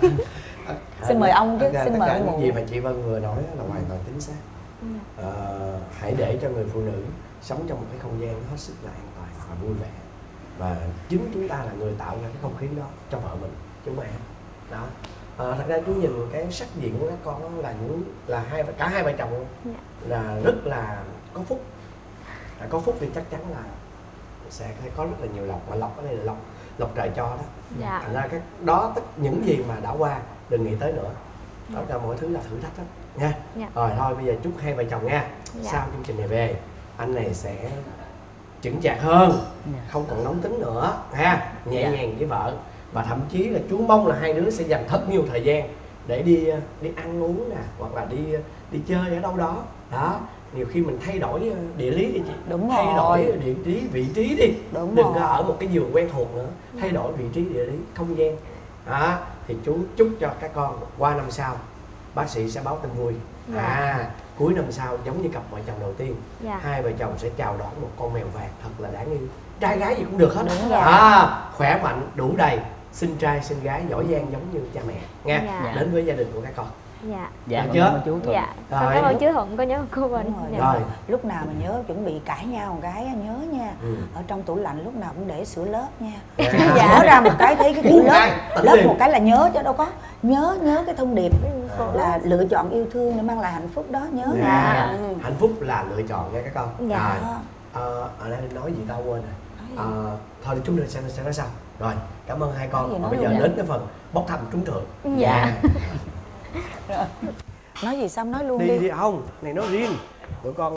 Xin mời ông chứ, xin mời ông. Những gì mà chị Vân vừa nói là hoàn toàn chính xác. À, hãy để cho người phụ nữ sống trong một cái không gian hết sức là an toàn và vui vẻ, và chính chúng ta là người tạo ra cái không khí đó cho vợ mình chứ không ai đó. À, thật ra chú nhìn cái sắc diện của các con là những là hai cả hai vợ chồng luôn là rất là có phúc. À, có phúc thì chắc chắn là sẽ có rất là nhiều lộc, mà lộc ở đây là lộc lộc trời cho đó. Dạ. Thành ra cái đó tất những gì mà đã qua đừng nghĩ tới nữa. Tất cả mọi thứ là thử thách đó nha. Dạ. Rồi thôi bây giờ chúc hai vợ chồng nha. Dạ. Sau chương trình này về anh này sẽ chững chạc hơn, dạ. không còn nóng tính nữa ha, nhẹ dạ. nhàng với vợ, và thậm chí là chú mong là hai đứa sẽ dành thật nhiều thời gian để đi đi ăn uống nè, hoặc là đi đi chơi ở đâu đó. Đó, nhiều khi mình thay đổi địa lý đi chị. Đúng thay rồi. đổi địa trí vị trí đi. Đúng đừng rồi. có ở một cái giường quen thuộc nữa, thay đổi vị trí địa lý không gian. Đó, thì chú chúc cho các con qua năm sau bác sĩ sẽ báo tin vui. Dạ. À, cuối năm sau giống như cặp vợ chồng đầu tiên, dạ. hai vợ chồng sẽ chào đón một con mèo vàng thật là đáng yêu. Trai gái gì cũng được hết. Đúng rồi. À, khỏe mạnh đủ đầy, sinh trai sinh gái giỏi giang giống như cha mẹ nha. Dạ. Đến với gia đình của các con. Dạ. Dạ, được chưa? chú Thuận. Dạ. Con cảm ơn chú Thuận, con nhớ cô Bình. Rồi. Dạ. Rồi, lúc nào mà nhớ chuẩn bị cãi nhau một cái nhớ nha. Ừ. Ở trong tủ lạnh lúc nào cũng để sữa lớp nha. Dạ. Dạ. Nhớ ra một cái thấy cái chữ lớp, lớp một cái là nhớ chứ đâu có. Nhớ nhớ cái thông điệp à. là lựa chọn yêu thương để mang lại hạnh phúc đó, nhớ dạ. nha. Ừ. Hạnh phúc là lựa chọn nha các con. Dạ. Rồi. À, ở đây nói gì tao quên rồi. À, thôi chúng mình sẽ sẽ nói sau. Rồi, cảm ơn hai con. Và bây giờ đến cái phần bốc thăm trúng thưởng. Dạ. Rồi. Nói gì xong nói luôn đi. Đi đi không, này nói riêng. Tụi con